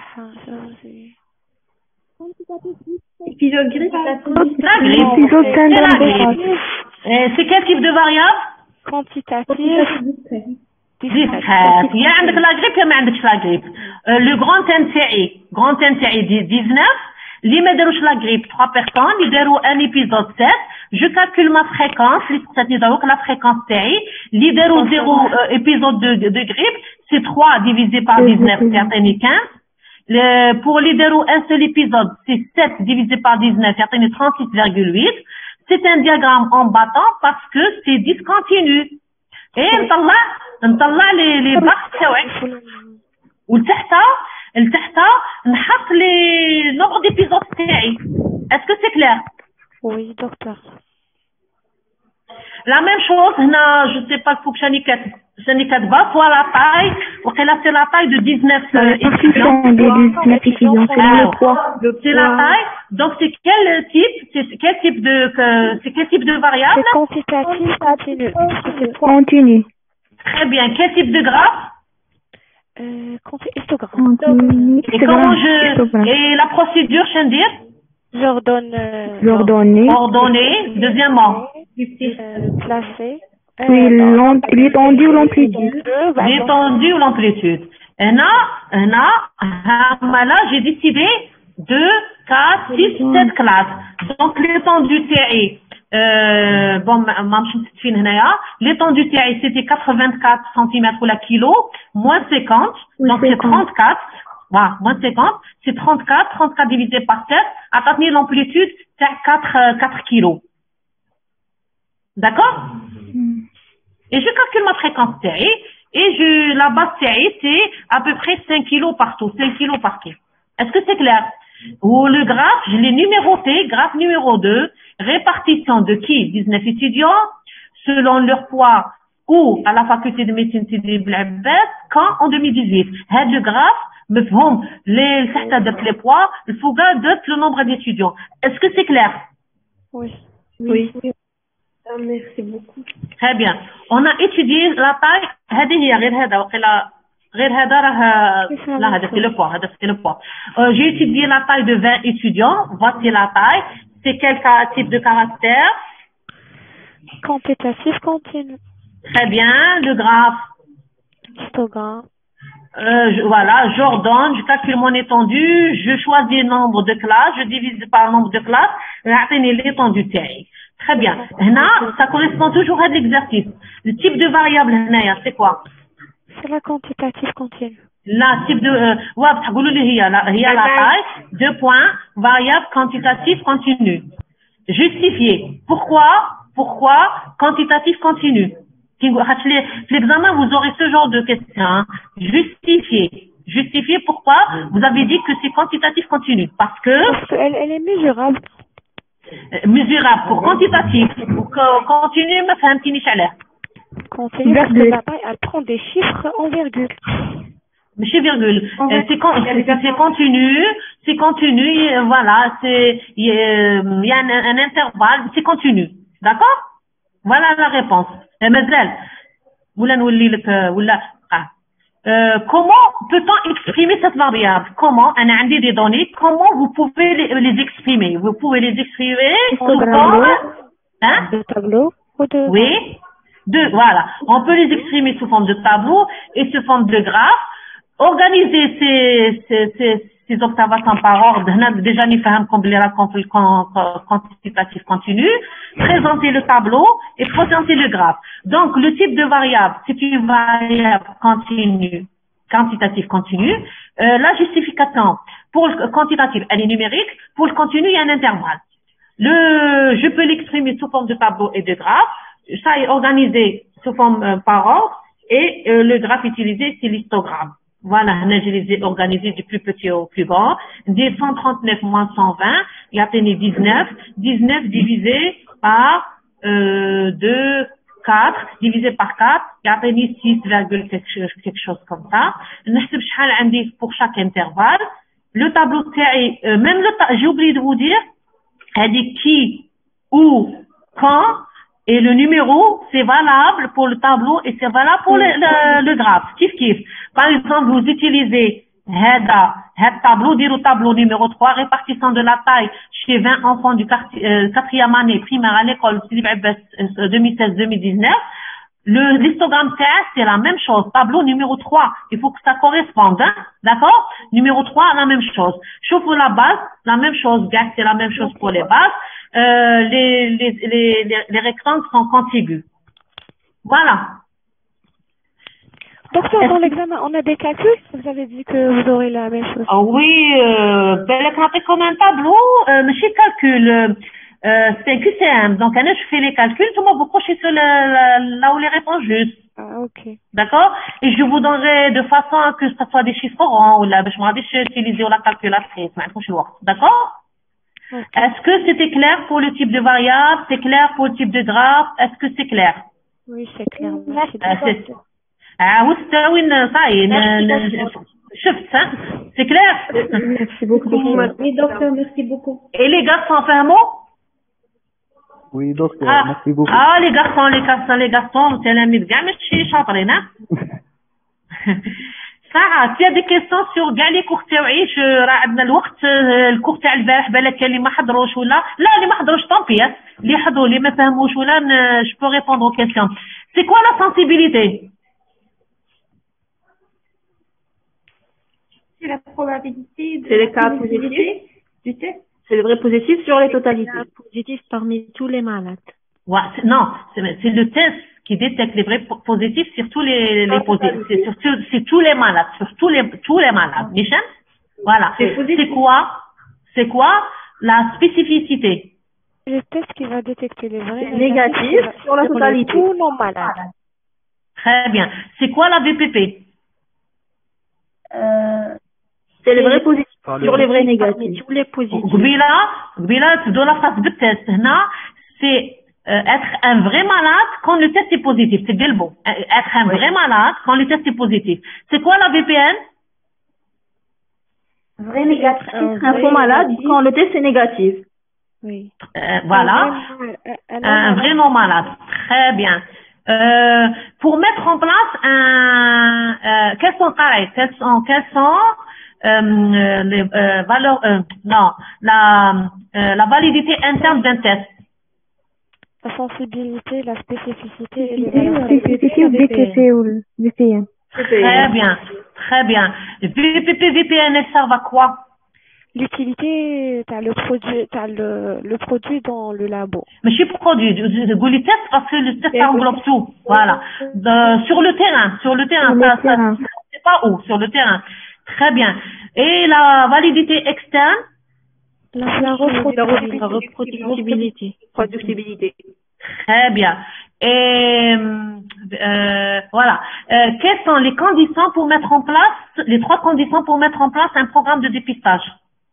Épisode gris, la grippe. Épisode c'est quel type de variable? Quantitatif. discrète. Il y a la grippe, il y a la grippe. Le grand N T I, grand N T I dix-neuf. Li ma darouch la grippe, trois personnes, li darou un épisode sept, je calcule ma fréquence, li darouk la fréquence T I, li darou zéro euh, épisode de, de, de grippe, c'est trois divisé par dix-neuf, c'est quinze. Le, pour les dérouler un seul épisode, c'est sept divisé par dix-neuf, il y a trente-six virgule huit. C'est un diagramme en battant parce que c'est discontinu. Et نطلع نطلع les les barres تاعك. والتحتها التحتها نحط les nombre d'épisodes تاعي. Est-ce que c'est clair? Oui, docteur. La même chose, هنا je sais pas faut que j'en ai quatre. J'en ai quatre bas, soit la taille, وقيلا c'est la taille de dix-neuf euh, étudiants. dix-neuf étudiants, c'est le poids. C'est la taille. Donc c'est quel type, c'est quel type de, que, c'est quel type de variable? C'est quantitatif continu. Continu. Très bien. Quel type de graphe? Euh, histogramme. Et comment je, et la procédure, je viens de dire? J'ordonne. Euh, Ordonner. Ordonner. Deuxièmement. Euh, classer. Oui, l'étendue ou l'amplitude. L'étendue ou l'amplitude. Un a, un a, là, j'ai décidé deux, quatre, six, sept classes. Donc, l'étendue T I, euh, bon, l'étendue T I, c'était quatre-vingt-quatre centimètres ou la kilo, moins cinquante, donc c'est trente-quatre. Voilà, moins cinquante, c'est trente-quatre, trente-quatre divisé par sept, à tenir l'amplitude, c'est quatre, quatre kilos. D'accord? Et je calcule ma fréquence T I, et je, la base T I, c'est à peu près cinq kilos partout, cinq kilos partout. Est-ce que c'est clair? Ou le graphe, je l'ai numéroté, graphe numéro deux, répartition de qui? dix-neuf étudiants, selon leur poids, ou à la faculté de médecine Sidi Blabès, quand en deux mille dix-huit. Had le graphe, مفهوم les تحت دت les poids, le fouga دت le nombre d'étudiants. Est-ce que c'est clair? Oui. Oui. oui. Ah, merci beaucoup. Très bien. On a étudié la taille, هذه هي غير هذا وقيلا غير هذا راه لا هذا c'est le poids, هذا c'est le poids. Euh, j'ai étudié la taille de vingt étudiants, voici la taille, c'est quel type de caractère? Quantitatif continu. Très bien, le graphe. Histogramme. Euh, je, voilà, j'ordonne, je calcule mon étendue, je choisis le nombre de classes, je divise par le nombre de classes, et l'étendue T I. Très bien. Là, ça correspond toujours à l'exercice. Le type de variable, c'est quoi? C'est la quantitative continue. La type de, euh, il y a la taille, deux points, variable quantitative continue. Justifier. Pourquoi? Pourquoi quantitative continue? L'examen, vous aurez ce genre de questions. Hein. Justifier. Justifier pourquoi vous avez dit que c'est quantitatif continu. Parce que... Parce qu'elle elle est mesurable. Mesurable pour quantitatif. Pour continu, mais c'est un petit niche Continu, parce que la taille, elle prend des chiffres en virgule. Monsieur virgule. Euh, c'est continu, c'est continu, voilà, c'est, il y a un, un intervalle, c'est continu. D'accord? Voilà la réponse. مازال ولا نولي لك ولا euh, comment peut-on exprimer cette variable? Comment? On a عندي des données. Comment vous pouvez les, les exprimer? Vous pouvez les exprimer sous forme, hein? De tableau ou de... Oui. De, voilà. On peut les exprimer sous forme de tableau et sous forme de graphe. Organiser ces, ces, ces, ces observations par ordre. Déjà, nous faisons comme les quantitatif continu. Présenter le tableau et présenter le graphe. Donc, le type de variable, c'est une variable continue, quantitatif continu. Euh, la justification pour le quantitatif, elle est numérique. Pour le continu, il y a un intervalle. Le, je peux l'exprimer sous forme de tableau et de graphe. Ça est organisé sous forme euh, par ordre et euh, le graphe utilisé, c'est l'histogramme. Voilà, je les ai organisés du plus petit au plus grand. Des cent trente-neuf moins cent vingt, il y a dix-neuf. dix-neuf divisé par euh, deux, quatre, divisé par quatre, il y a six, quelque chose comme ça. Pour chaque intervalle. Le tableau, euh, même le ta j'ai oublié de vous dire, elle dit qui, où, quand, et le numéro, c'est valable pour le tableau et c'est valable pour le, le, le graphe. Kif kif. Par exemple, vous utilisez Heda, Heda tableau, dire au tableau numéro trois, répartition de la taille chez vingt enfants du quatrième année primaire à l'école deux mille seize deux mille dix-neuf. Le l'histogramme T S, c'est la même chose. Tableau numéro trois. Il faut que ça corresponde, hein? D'accord? Numéro trois, la même chose. Chauffe la base, la même chose. Gaz, c'est la même chose pour les bases. Euh, les, les, les, les, les rectangles sont contigus. Voilà. Docteur, dans l'examen, on a des calculs. Vous avez dit que vous aurez la même chose. Ah oui, euh, بالك نعطيكم un tableau, euh, ماشي calcul, euh, c'est un Q C M. Donc, أنا je fais les calculs, tout le monde vous cochez sur le, là où les réponses justes. Ah, ok. D'accord? Et je vous donnerai de façon à que ce soit des chiffres ronds ou là, je m'en vais utiliser la calculatrice. D'accord? Okay. Est-ce que c'était clair pour le type de variable? C'est clair pour le type de graphe? Est-ce que c'est clair? Oui, c'est clair. Merci. Ah, où c'est, oui, ça y est, shift, hein? C'est clair? Merci beaucoup. Oui, docteur, merci beaucoup. Et les garçons, enfin un mot? Oui, docteur, ah, merci beaucoup. Ah, les garçons, les garçons, les garçons, c'est la mise gamme, je suis chaperon, hein? ساعة في des questions sur كاع لي كور تاوعي راه عندنا الوقت الكور تاع البارح بالك كاين اللي ما حضروش ولا لا اللي ما حضروش طومبي اللي حضروا اللي ما فهموش ولا je peux répondre aux questions. C'est quoi la sensibilité? C'est la probabilité de c'est les cas positifs du test. C'est le vrai positif sur les totalités. Positif parmi tous les malades. Ouais, non, c'est le test qui détecte les vrais positifs sur tous les, les positifs, c'est sur, sur, sur tous les malades, sur tous les, tous les malades. Michel? Voilà. C'est quoi, c'est quoi la spécificité? Le test qui va détecter les vrais négatifs sur la totalité. Tous nos malades. Très bien. C'est quoi la V P P? Euh, c'est les vrais positifs sur les vrais négatifs. Tous les positifs. Gbila, Gbila, tu dois la phase de test. C'est Euh, être un vrai malade quand le test est positif. C'est bien le bon. Être un oui. vrai malade quand le test est positif. C'est quoi la V P N? Vrai négatif. Un, un faux malade quand le test est négatif. Oui. Euh, voilà. Un, un, un vrai non malade. Très bien. Euh, pour mettre en place un, euh, quels sont pareils, quels sont, quels sont euh, les euh, valeurs, euh, non, la, euh, la validité interne d'un test. La sensibilité, la spécificité et les valeurs. Spécificité ou V P P ou V P N. Très bien, très bien. V P P, V P N, elles servent à quoi? L'utilité, t'as le produit, t'as le, le produit dans le labo. Mais je suis produit, je vous le test parce que le test ça englobe tout. Voilà. De, sur le terrain, sur le terrain, sur ça, le terrain. ça, c'est pas où, sur le terrain. Très bien. Et la validité externe? La, la reproductibilité. La reproductibilité. Productibilité. Très bien. Et euh, voilà. Euh, quelles sont les conditions pour mettre en place, les trois conditions pour mettre en place un programme de dépistage?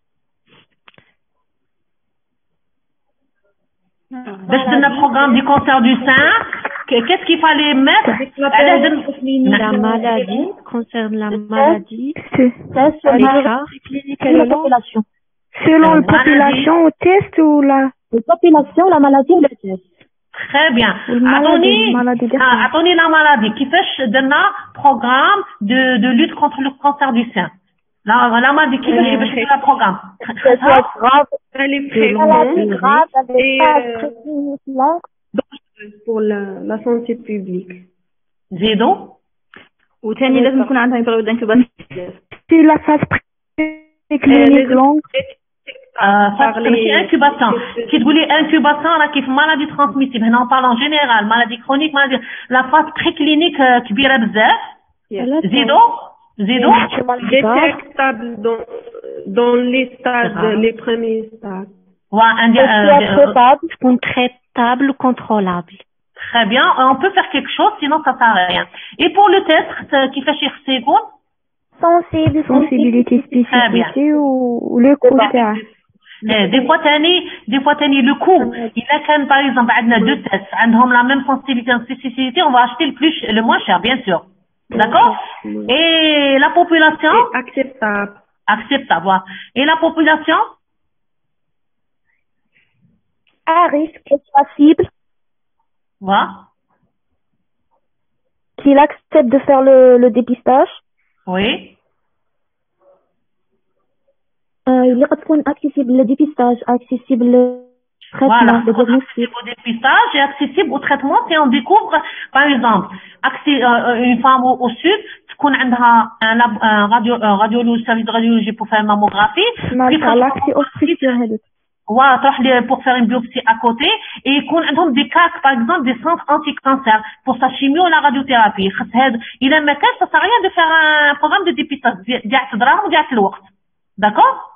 باش درنا programme du cancer du sein, qu'est-ce qu'il fallait mettre? La maladie concerne la maladie. C'est la clinique et la population. Selon la population au test ou la la population, la maladie ou le test. Très bien. Attendez, ah, attendez la maladie. Qui fait d'un programme de, de lutte contre le cancer du sein. La, la maladie qui fait euh, le programme. C'est grave. Elle est fréquente et euh, pour la, la santé publique. Zédo. Ou تاني لازم يكون عندها période d'incubation. C'est la phase préclinique longue. ماشي incubation. كي تقولي incubation راه كيف maladie transmissible. هنا on parle en général, maladie chronique, maladie. La phase préclinique كبيرة بزاف. زيدو زيدو. Détectable dans dans les stades, les premiers stades. Ouais, traitable, contrôlable. Très bien, on peut faire quelque chose, sinon ça sert à rien. Et pour le test qui fait chez Segon? Sensible, sensibilité, spécificité ou, ou le coût. Des fois, tani, des fois, tani, le coût. Il a quand même, par exemple, on a deux tests, on a la même sensibilité et spécificité, on va acheter le plus, le moins cher, bien sûr. D'accord? Et la population? Et acceptable. Acceptable, voilà. Et la population? À risque, possible. Voilà. Qu'il accepte de faire le, le dépistage. Oui. Euh, il est accessible le dépistage, accessible le traitement, voilà, le diagnostic. Accessible au dépistage et accessible au traitement si on découvre, par exemple, accès, euh, une femme au, au sud, qu'on a un, un radio, un radiologue, service de radiologie pour faire une mammographie. l'accès au pour faire une biopsie à côté et يكون عندهم des C A C par exemple des centres anti-cancer pour sa chimio ou la radiothérapie. Il a ما كانش ça sert à rien de faire un programme de dépistage ضيعت الدراهم وضيعت الوقت. D'accord?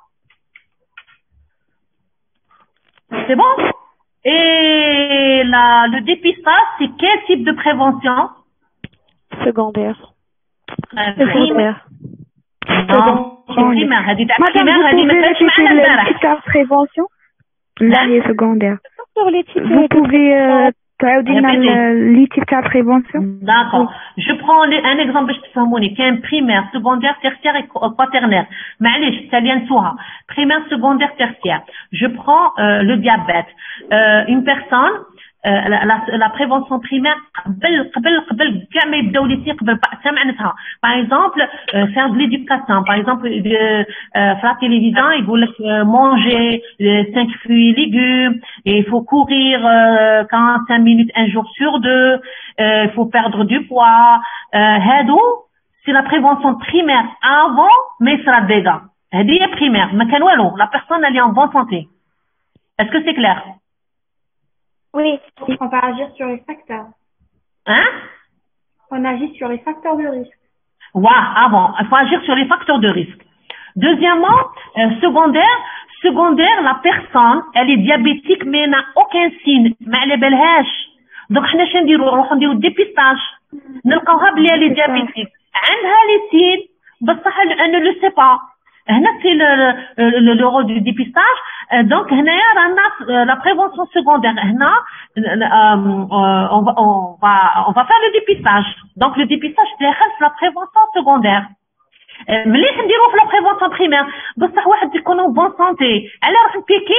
C'est bon? Et la, le dépistage, c'est quel type de prévention? Secondaire. Secondaire. Non, c'est primaire. هذه تاع Madame, primaire vous هذه ما pouvez كانتش répéter معنا le البارح. dépistage prévention? Là, il est secondaire. Sur les types Vous de pouvez euh, تعاودي لنا ال- les types de prévention? D'accord. Je prends les- un exemple باش تفهموني. كاين primaire, secondaire, tertiaire et quaternaire. معليش تالي نسوها. Primaire, secondaire, tertiaire. Je prends euh, le diabète. Euh, une personne euh, la, la, la prévention primaire قبل قبل قبل كاع ما يبداو لي قبل سمعنتها. Par exemple, euh, faire de l'éducation. Par exemple, de euh, faire la télévision, يقول لك euh, manger euh, cinq fruits et légumes et il faut courir euh, quarante-cinq minutes un jour sur deux, euh, il faut perdre du poids. Euh, هادو c'est la prévention primaire avant ما يصرى الديغا. هذه هي primaire. ما كان والو. La personne elle est en bonne santé. Est-ce que c'est clair? Oui, on va agir sur les facteurs. Hein? On agit sur les facteurs de risque. Ouais, avant. Il faut agir sur les facteurs de risque. Deuxièmement, euh, secondaire, secondaire, la personne, elle est diabétique, mais elle n'a aucun signe. Mais elle est belhèche. Donc, حنا شنو نديرو؟ نروحو نديرو dépistage. نلقاوها بلي elle est diabétique. عندها les signes، بصح elle ne le sait pas. هنا c'est le, le, le rôle du dépistage. Donc هنايا رانا la prévention secondaire. هنا on va on va on va faire le dépistage. Donc le dépistage داخل في la prévention secondaire. مليح نديروه في la prévention primaire. بصح واحد يكون en bonne santé. علاه راح نبيكي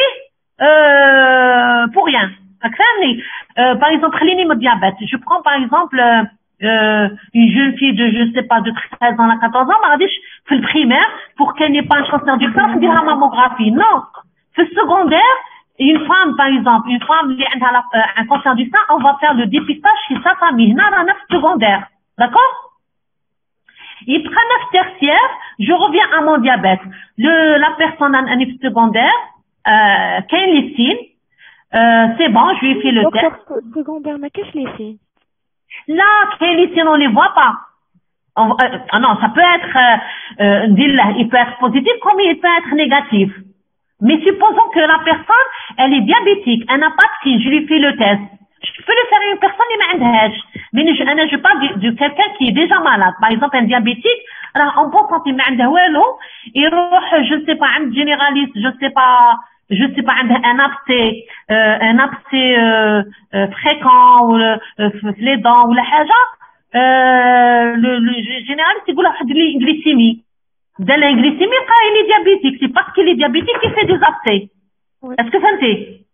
pour rien. راك فاهمني؟ Par exemple خليني من الديابète. Je prends par exemple Euh, une jeune fille de je ne sais pas de treize ans à quatorze ans ما غاديش في البريمير pour qu'elle n'ait pas un cancer du sein نديرها mammographie. Non, في الsecondaire une femme par exemple une femme اللي عندها un cancer du sein on va faire le dépistage chez sa famille. هنا رانا في secondaire. D'accord? يبقى لنا في tertiaire. Je reviens à mon diabète. Le la personne en في secondaire euh, كاين les signes euh, c'est bon je lui ai fait le test. Docteur secondaire ما كاش les signes. Là, les signes, on ne les voit pas. On, euh, ah non, ça peut être, euh, euh, il peut être positif comme il peut être négatif. Mais supposons que la personne, elle est diabétique, elle n'a pas de signes, je lui fais le test. Je peux le faire à une personne qui m'a عندهاش. Mais je, je parle de, de quelqu'un qui est déjà malade. Par exemple, un diabétique, alors en bon santé, ما عنده والو, il روح, je ne sais pas, un généraliste, je ne sais pas, je sais pas un abcès euh, un abcès euh, euh, fréquent ou euh, les dents ou la حاجه euh, le, le généraliste يقول واحد لي glycémie dans la glycémie il est diabétique c'est parce qu'il est diabétique qu'il fait des abcès. Oui. Est-ce que فهمتي?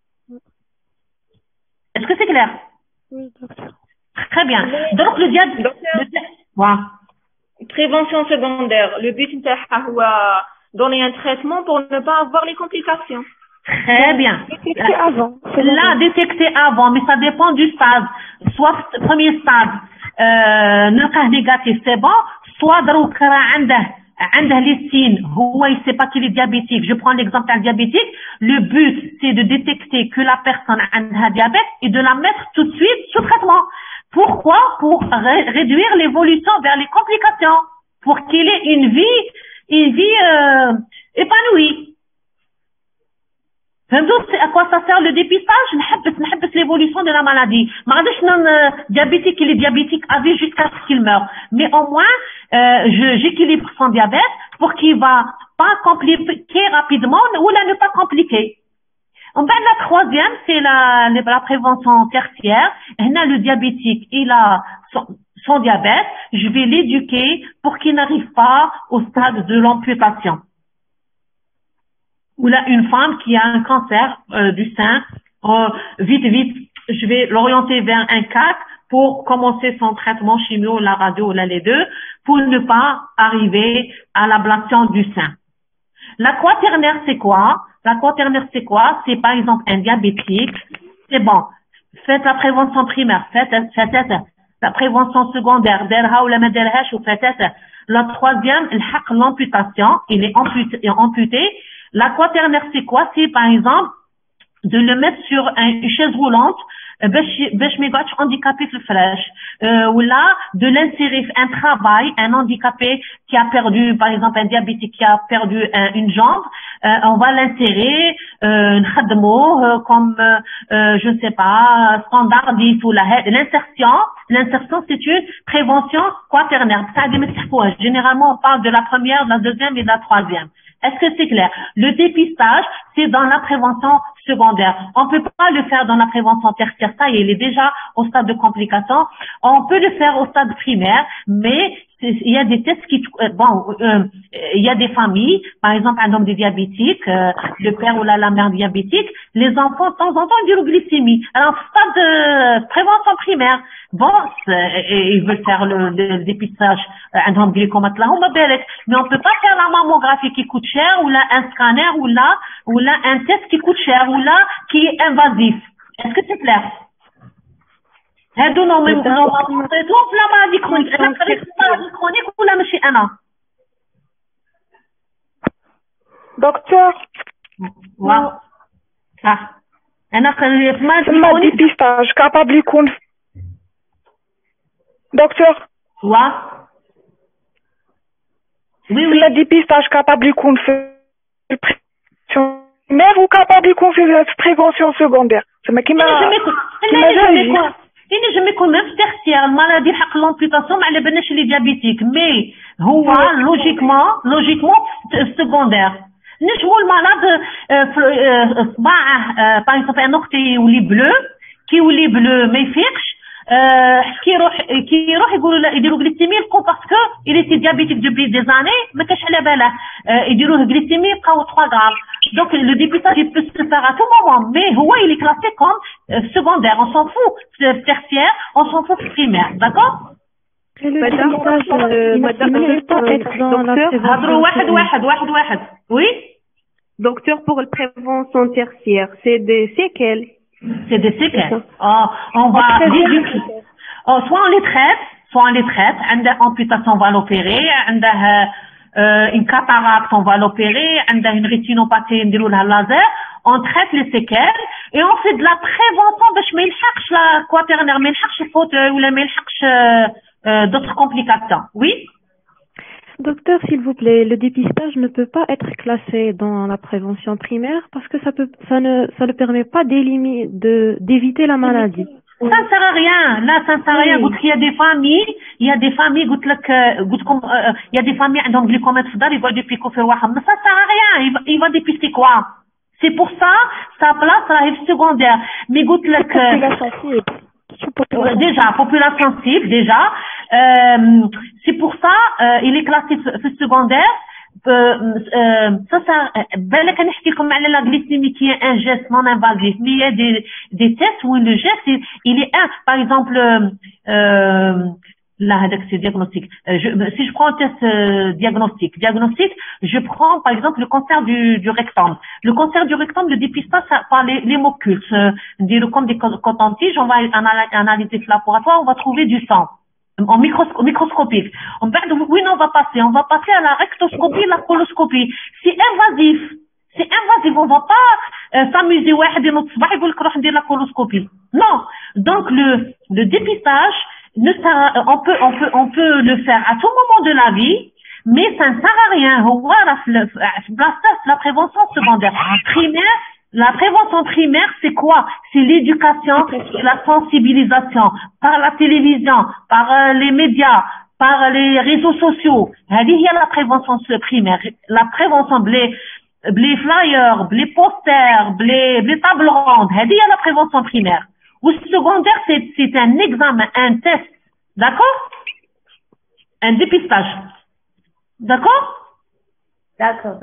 Est-ce que c'est clair? Oui, docteur. Très bien. Donc le diabète ouais. Prévention secondaire, le but نتاعها هو donner un traitement pour ne pas avoir les complications. Très bien. Détecter avant. Là, détecter avant, mais ça dépend du stade. Soit premier stade, نلقاه négatif, c'est bon. Soit دروك راه عنده عنده les signes, هو il sait pas qu'il est diabétique. Je prends l'exemple d'un diabétique. Le but, c'est de détecter que la personne a un diabète et de la mettre tout de suite sous traitement. Pourquoi? Pour ré réduire l'évolution vers les complications. Pour qu'il ait une vie, une vie euh, épanouie. فهمتوا à quoi ça sert le dépistage? نحبس نحبس l'évolution de la maladie. ما غاديش diabétique il est diabétique à vie jusqu'à ce qu'il meure. Mais au moins euh, je j'équilibre son diabète pour qu'il va pas compliquer rapidement ou là ne pas compliquer. En bas la troisième c'est la la prévention tertiaire. Là le diabétique il a son, son diabète, je vais l'éduquer pour qu'il n'arrive pas au stade de l'amputation. Ou là une femme qui a un cancer euh, du sein, euh, vite vite je vais l'orienter vers un C A C pour commencer son traitement chimio, la radio, là les deux, pour ne pas arriver à l'ablation du sein. La quaternaire c'est quoi? La quaternaire c'est quoi? C'est par exemple un diabétique, c'est bon, faites la prévention primaire, faites, faites la prévention secondaire, derha ou la maderhash ou faites la troisième, l'amputation, il est amputé, amputé. La quaternaire, c'est quoi? C'est par exemple de le mettre sur un, une chaise roulante, باش باش ما يقعدش handicapé في الفراش, euh, ou là de l'insérer un travail, un handicapé qui a perdu, par exemple un diabétique qui a perdu un, une jambe, euh, on va l'insérer, euh, نخدموه euh, comme euh, euh, je sais pas standardiste ou la l'insertion, l'insertion c'est une prévention quaternaire. Ça généralement on parle de la première, de la deuxième et de la troisième. Est-ce que c'est clair? Le dépistage, c'est dans la prévention secondaire. On peut pas le faire dans la prévention tertiaire, ça, il est déjà au stade de complication. On peut le faire au stade primaire, mais il y a des tests qui, euh, bon, euh, il y a des familles, par exemple un homme diabétique, euh, le père ou la, la mère diabétique, les enfants de temps en temps ils ont glycémie. Alors stade de prévention primaire, bon, ils veulent faire le, le dépistage, un homme glycomate là, on mais on peut pas faire la mammographie qui coûte cher, ou là un scanner, ou là, ou là un test qui coûte cher, ou là qui est invasif. Est-ce que c'est clair? هادو نورمالمون نعطيتهم في لا مالادي كرونيك. انا قريت في مالادي كرونيك ولا ماشي انا؟ دكتور واو صح انا قريت في مالادي ثم كرونيك. ديبيستاج كابابل يكون دكتور وا وي ثم وي ديبيستاج كابابل يكون في البريفونسيون primaire ou capable يكون في البريفونسيون سكوندير تما كيما كيما جاي يعني جمي يكون في تيرتيير المالادي حق لومبيتاسيون ما على بالناش لي ديابيتيك مي هو لوجيكمون لوجيكمون سكوندير نجمو المرض في صباعه باغ اكزومبل ان اختي يولي بلو كي يولي بلو ما يفيقش كي يروح كي يروح يقولوا لا يديروا غليسيمي يلقوا باسكو il était diabétique depuis des années ما كاش على باله يديروه غليسيمي يبقاو trois غرام. Donc le dépistage il peut se faire à tout moment, mais هو il est classé comme euh, secondaire, on s'en fout, tertiaire, on s'en fout primaire, d'accord? هضروا واحد واحد واحد واحد. Oui? Docteur, pour la prévention tertiaire, c'est des séquelles. C'est des séquelles. Oh, on va oh, soit on les traite, soit on les traite, عند amputation on va l'opérer, عند Euh, une cataracte, on va l'opérer, une rétinopathie, on laser, on traite les séquelles et on fait de la prévention باش ما يلحقش la quaternaire, ما يلحقش الفوتوي ولا ما يلحقش d'autres complications. Oui? Docteur, s'il vous plaît, le dépistage ne peut pas être classé dans la prévention primaire parce que ça peut, ça ne, ça ne permet pas d'éliminer, de, d'éviter la maladie. Ça ne sert à rien. Là, ça ne sert à rien. Il y a des familles, il y a des familles, il y a des familles, donc, glycomètre fdar, ils vont dépiquer au faire mais ça ne sert à rien. Il va, il va dépister quoi? C'est pour ça, sa place, la rive secondaire. Mais, goûte le déjà, population cible, déjà. Euh, c'est pour ça, euh, il est classé secondaire. ça ça بالك نحكي لكم على la glycémie qui est un geste non invasif, mais il y a des des tests où le geste il, il est un par exemple euh, là هذاك c'est diagnostic. Euh, je, si je prends un test euh, diagnostic diagnostic je prends par exemple le cancer du du rectum. Le cancer du rectum le dépistage par les l'hémoculte, euh, comme des cotons-tiges, on va analyser le laboratoire, on va trouver du sang en microsco microscopique. On va, oui, non, on va passer, on va passer à la rectoscopie, la coloscopie. C'est invasif. C'est invasif. On va pas euh, s'amuser ouais, de notre صباح يقول لك روح ندير la coloscopie. Non. Donc le le dépistage ne sert, on peut on peut on peut le faire à tout moment de la vie, mais ça ne sert à rien. هو la prévention secondaire. Primaire. La prévention primaire, c'est quoi? C'est l'éducation, la sensibilisation par la télévision, par euh, les médias, par les réseaux sociaux. Il y a la prévention primaire. La prévention, les, les flyers, les posters, les, les tables rondes. Il y a la prévention primaire. Ou secondaire, c'est, c'est un examen, un test. D'accord? Un dépistage. D'accord? D'accord.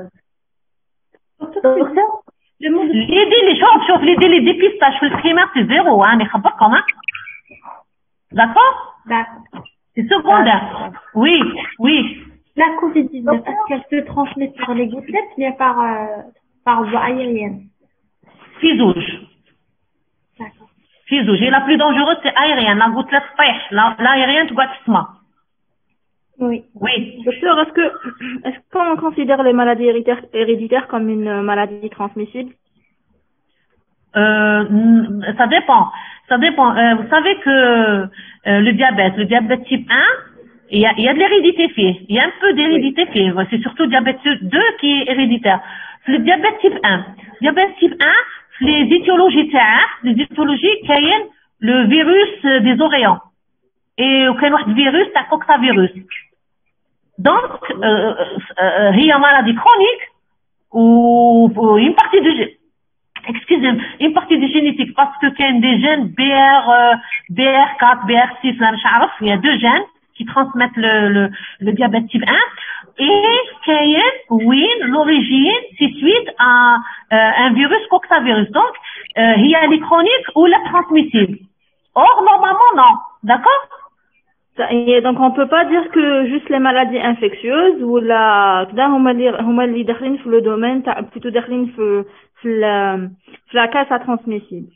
L'idée, les gens, sauf l'idée, les dépistages, le primaire, c'est zéro, hein, mais pas quand même. D'accord? D'accord. C'est secondaire. Oui, oui. La covid dix-neuf, est-ce qu'elle se transmet par les gouttelettes ou bien par, euh, par voie aérienne? Fisouge. D'accord. Fisouge. Et la plus dangereuse, c'est aérienne. La gouttelette pêche. L'aérienne, tu dois te Oui. Oui. Docteur, est-ce que, est-ce qu'on considère les maladies héréditaires, héréditaires comme une maladie transmissible? euh, ça dépend. Ça dépend. Euh, vous savez que euh, le diabète, le diabète type un, il y a, il y a de l'hérédité fait. Il y a un peu d'hérédité fait. C'est surtout le diabète deux qui est héréditaire. Le diabète type un. Diabète type un, les étiologies, les étiologies, كاين le virus des oreillons. Et aucun autre virus, c'est un coctavirus. Donc, euh, euh, il y a une maladie chronique ou, ou une partie du excusez-moi, une partie du génétique parce que qu'il y a des gènes B R, euh, B R quatre, B R six, là, il y a deux gènes qui transmettent le, le, le diabète type un et qu'il y a, oui, l'origine, c'est suite à euh, un virus coctavirus. Donc, euh, il y a les chroniques ou la transmissible. Or, normalement, non. D'accord? Et donc on peut pas dire que juste les maladies infectieuses ou la كدا هما اللي هما اللي داخلين في le domaine تاع plutôt داخلين في في la في la case à transmissible.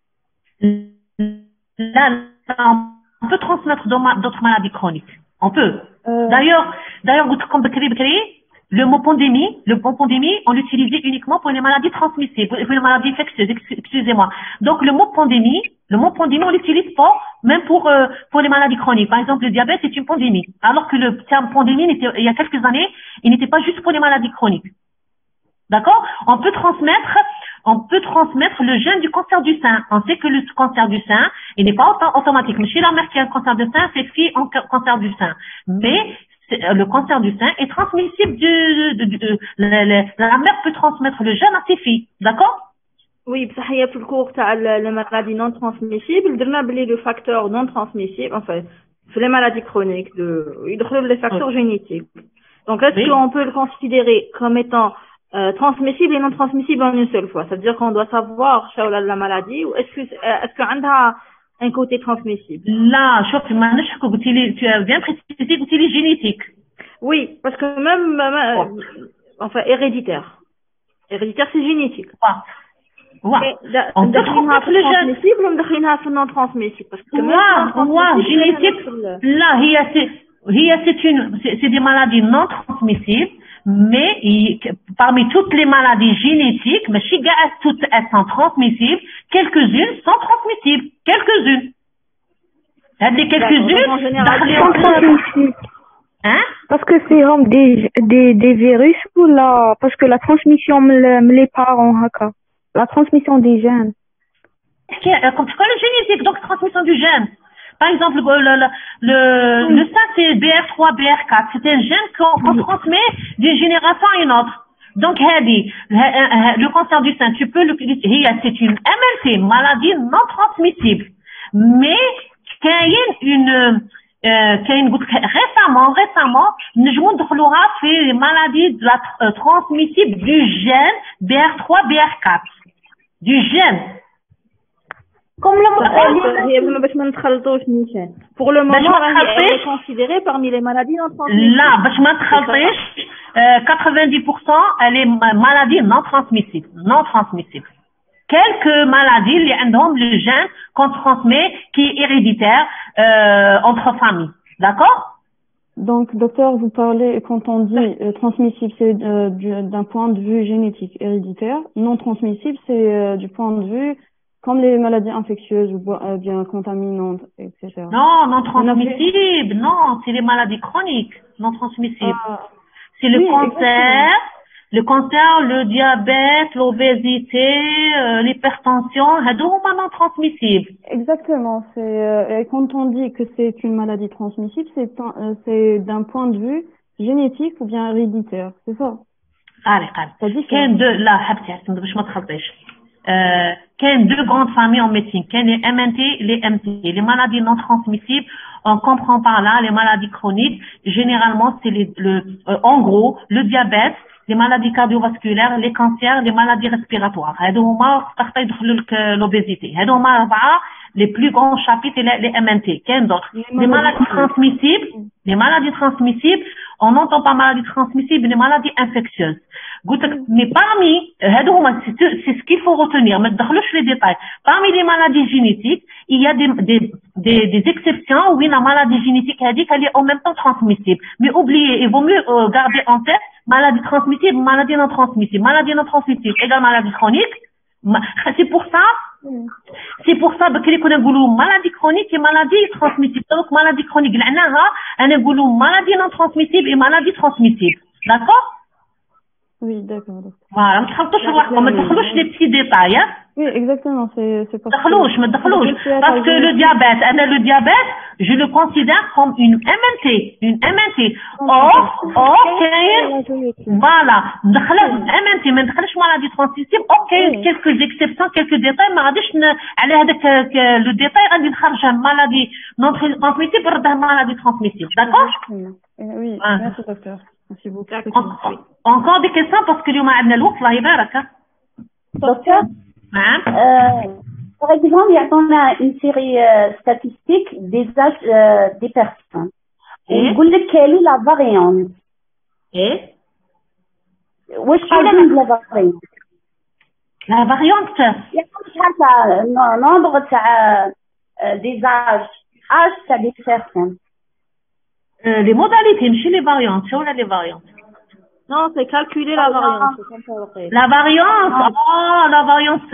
Là, on peut transmettre d'autres maladies chroniques. On peut. Euh... D'ailleurs, d'ailleurs, comme Bekri Bekri, le mot pandémie, le mot pandémie, on l'utilisait uniquement pour les maladies transmissibles, pour les maladies infectieuses, excusez-moi. Donc le mot pandémie, le mot pandémie, on l'utilise pas, même pour euh, pour les maladies chroniques. Par exemple, le diabète est une pandémie, alors que le terme pandémie, il y a quelques années, il n'était pas juste pour les maladies chroniques. D'accord? On peut transmettre, on peut transmettre le gène du cancer du sein. On sait que le cancer du sein, il n'est pas automatique. Mais chez la mère qui a un cancer du sein, c'est fille en cancer du sein. Mais le cancer du sein est transmissible du, de, de, de, la, la, la mère peut transmettre le gène à ses filles. D'accord? Oui, بصح هي في الكور تاع la maladie non transmissible درنا بلي le facteur non transmissible enfin في les maladies chroniques de يدخلوا les facteurs génétiques. Donc est-ce oui. qu'on peut le considérer comme étant euh, transmissible et non transmissible en une seule fois? C'est-à-dire qu'on doit savoir la maladie ou est-ce que est-ce que عندها un côté transmissible? Là, شوف ما نشحكوا قلتي لي tu as bien précisé قلتي لي génétique. Oui, parce que même, même oh. enfin héréditaire. Héréditaire c'est génétique. Ah. Ouais. On peut transmettre le gène. Transmissible ou مدخلينها في non transmissible parce que même ouais, génétique là هي c'est هي c'est une c'est des maladies non transmissibles mais il, parmi toutes les maladies génétiques ماشي كاع toutes elles sont transmissibles, quelques-unes sont transmissibles, quelques-unes. هذه quelques-unes sont transmissibles. Hein? Parce que c'est des, des, des virus ou la, parce que la transmission me, me les parents, haka. La transmission des gènes. Comme tu connais le génétique, donc transmission du gène. Par exemple, le, le, le, oui. le sein c'est B R trois, B R quatre. C'est un gène qu'on qu'on transmet d'une génération à une autre. Donc, le cancer du sein, tu peux l'utiliser. C'est une M L T, maladie non transmissible. Mais, qu'il y ait une, كاين قلت récemment récemment نجمو ندخلوها في maladie de la euh, transmissible du gène B R trois B R quatre du gène comme le باش ما نتخلطوش نيشان pour le moment elle est considérée parmi les maladies non transmissibles. لا باش ما تخلطيش quatre-vingt-dix pour cent elle est maladie non transmissible non transmissible. Quelques maladies اللي عندهم le gène qu'on transmet qui est héréditaire euh, entre familles. D'accord? Donc, docteur, vous parlez, quand on dit euh, transmissible, c'est euh, d'un point de vue génétique héréditaire. Non transmissible, c'est euh, du point de vue comme les maladies infectieuses ou euh, bien contaminantes, et cetera. Non, non transmissible, non, c'est les maladies chroniques, non transmissibles. Ah, c'est le oui, cancer. Exactement. Le cancer, le diabète, l'obésité, euh, l'hypertension, هادو هما non transmissibles. Exactement. C'est euh, quand on dit que c'est une maladie transmissible, c'est euh, c'est d'un point de vue génétique ou bien héréditaire, c'est ça. Allez, allez. كاين deux là حبتي عرفتي باش ما تخلطيش. كاين deux grandes familles en médecine, كاين les M N T, les M T. Les maladies non transmissibles, on comprend par là les maladies chroniques. Généralement, c'est les le euh, en gros, le diabète, les maladies cardiovasculaires, les cancers, les maladies respiratoires. هادو هما تقدر يدخلوا لك l'obésité. هادو هما أربعة les plus grands chapitres les M N T. كاين d'autres. Les maladies transmissibles, les maladies transmissibles, on n'entend pas maladies transmissibles, les maladies infectieuses. Mais parmi, c'est ce qu'il faut retenir, mais dans les détails. Parmi les maladies génétiques, il y a des, des, des, des exceptions où la maladie génétique a dit qu'elle est en même temps transmissible. Mais oubliez, il vaut mieux euh, garder en tête maladie transmissible, maladie non transmissible. Maladie non transmissible égale maladie chronique. C'est pour ça, c'est pour ça بكري كنا نقولوا maladie chronique et maladie transmissible. Donc maladie chronique لعناها أنا نقولوا maladie non transmissible et maladie transmissible. D'accord? Oui, d'accord. Voilà, ما تخلطوش روحكم ما تدخلوش les petits détails. Hein? Oui, exactement, c'est c'est ما تدخلوش ما تدخلوش parce que le diabète, أنا le diabète, je le considère comme une M N T, une M N T. Or, or كاين voilà ندخلها M N T ما ندخلش maladie transmissible. Ok, quelques exceptions, quelques détails ما غاديش على هذاك le détail غادي نخرجها maladie non transmissible ردها maladie transmissible. D'accord? Oui, merci docteur. Merci beaucoup. Encore des questions parce que اليوم عندنا الوقت الله يبارك. Docteur, euh, par exemple, il y a une série euh, statistique des âges euh, des personnes. Et vous dites quelle est la variante? Et où est-ce que la variante? La variante? Il y a un nombre de des âges, âges des personnes. Euh, les modalités, mais les variantes, c'est où là les variantes? Non, c'est calculer la variance. La variance, oh, la variance,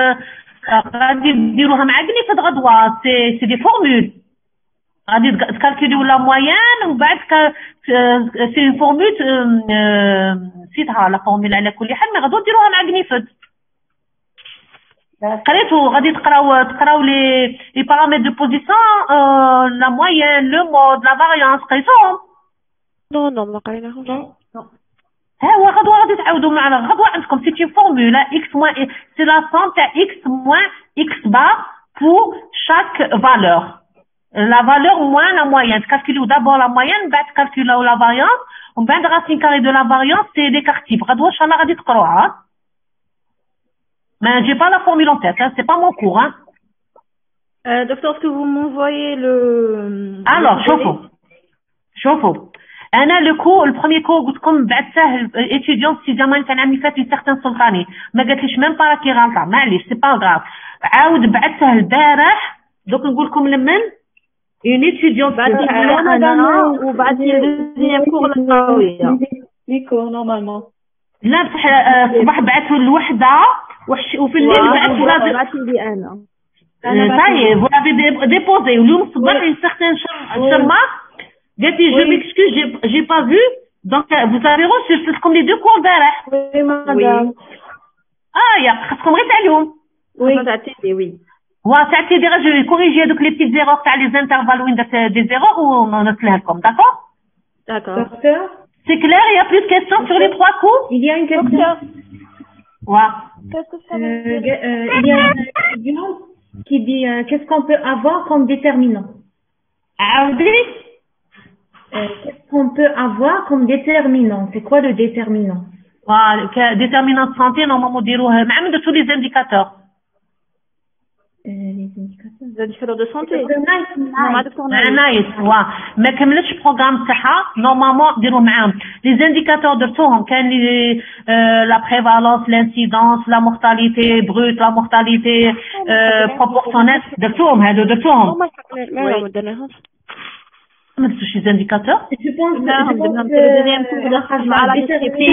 c'est c'est des formules. غادي تكالكوليو la moyenne ومن بعد c'est une formule نسيتها la formule على كل حال مي غادو ديروها مع كنيفد. قريتو غادي تقراو تقراو لي لي paramètres de position, la moyenne, le mode, la variance قريتوهم؟ Non, non, ما قريناهمش. ها هو غدوه غادي تعاودوا معنا غدوه عندكم سي اون فورمولا x moins c'est la somme تاع x moins x bar pour chaque valeur. La valeur moins la moyenne. Calculez d'abord la moyenne, بعد calculez la variance, ومن بعد racine carrée de la variance c'est l'écart type. غدوه ان شاء الله غادي تقراوها. Mais j'ai pas la formule en tête, hein, c'est pas mon cours hein. Euh, docteur, est-ce que vous m'envoyez le Alors, شوفوا. شوفوا. انا لو كو البروميير كو قلت لكم بعد ساهل ايتيديون سي زمان كان عامي فات اون سيغتان سلطاني ما قالتليش ميم با راكي غلطه معليش سي با غراف عاود بعثته البارح دوك نقول لكم لمن اون ايتيديون بعثي انا وبعثي الدوزيام كور للقويه ليكو نورمالمون لا بصح الصباح بعثه لوحده وفي الليل بعثه بعثي لي انا صاي فو افي ديبوزي واليوم الصباح اون سيغتان شرما قالت لي je m'excuse j'ai j'ai pas vu donc vous avez reçu comme les deux cours البارح. Oui madame. اه يا خاصكم غير تاع اليوم. Oui تعتذري oui. وتعتذري je vais corriger دوك les petites erreurs تاع les intervalles وين درت des erreurs ونصلها لكم. D'accord? D'accord. Docteur, c'est clair, il y a plus de questions sur les trois cours? Il y a une question. Ouais. Qu'est-ce que ça veut dire? Euh, euh, il y a un étudiant qui dit euh, qu'est-ce qu'on peut avoir comme déterminant? عاودي. Euh, qu'est-ce qu'on peut avoir comme déterminant? C'est quoi le déterminant? Voilà, déterminant de santé, normalement, on dit tous les indicateurs. Euh, les indicateurs. Les indicateurs de santé. نايس وا ما كملتش البروغرام تاعها نورمالمون ديروا معاهم لي زانديكاتور درتوهم كان لي لا بريفالونس لانسيدونس لا مورتاليتي بروت لا مورتاليتي بروبورسيونيل درتوهم هادو درتوهم ما ما درناهمش ما درتوش لي زانديكاتور Je pense لا que درنا في الدوزيام كور دخل مع لا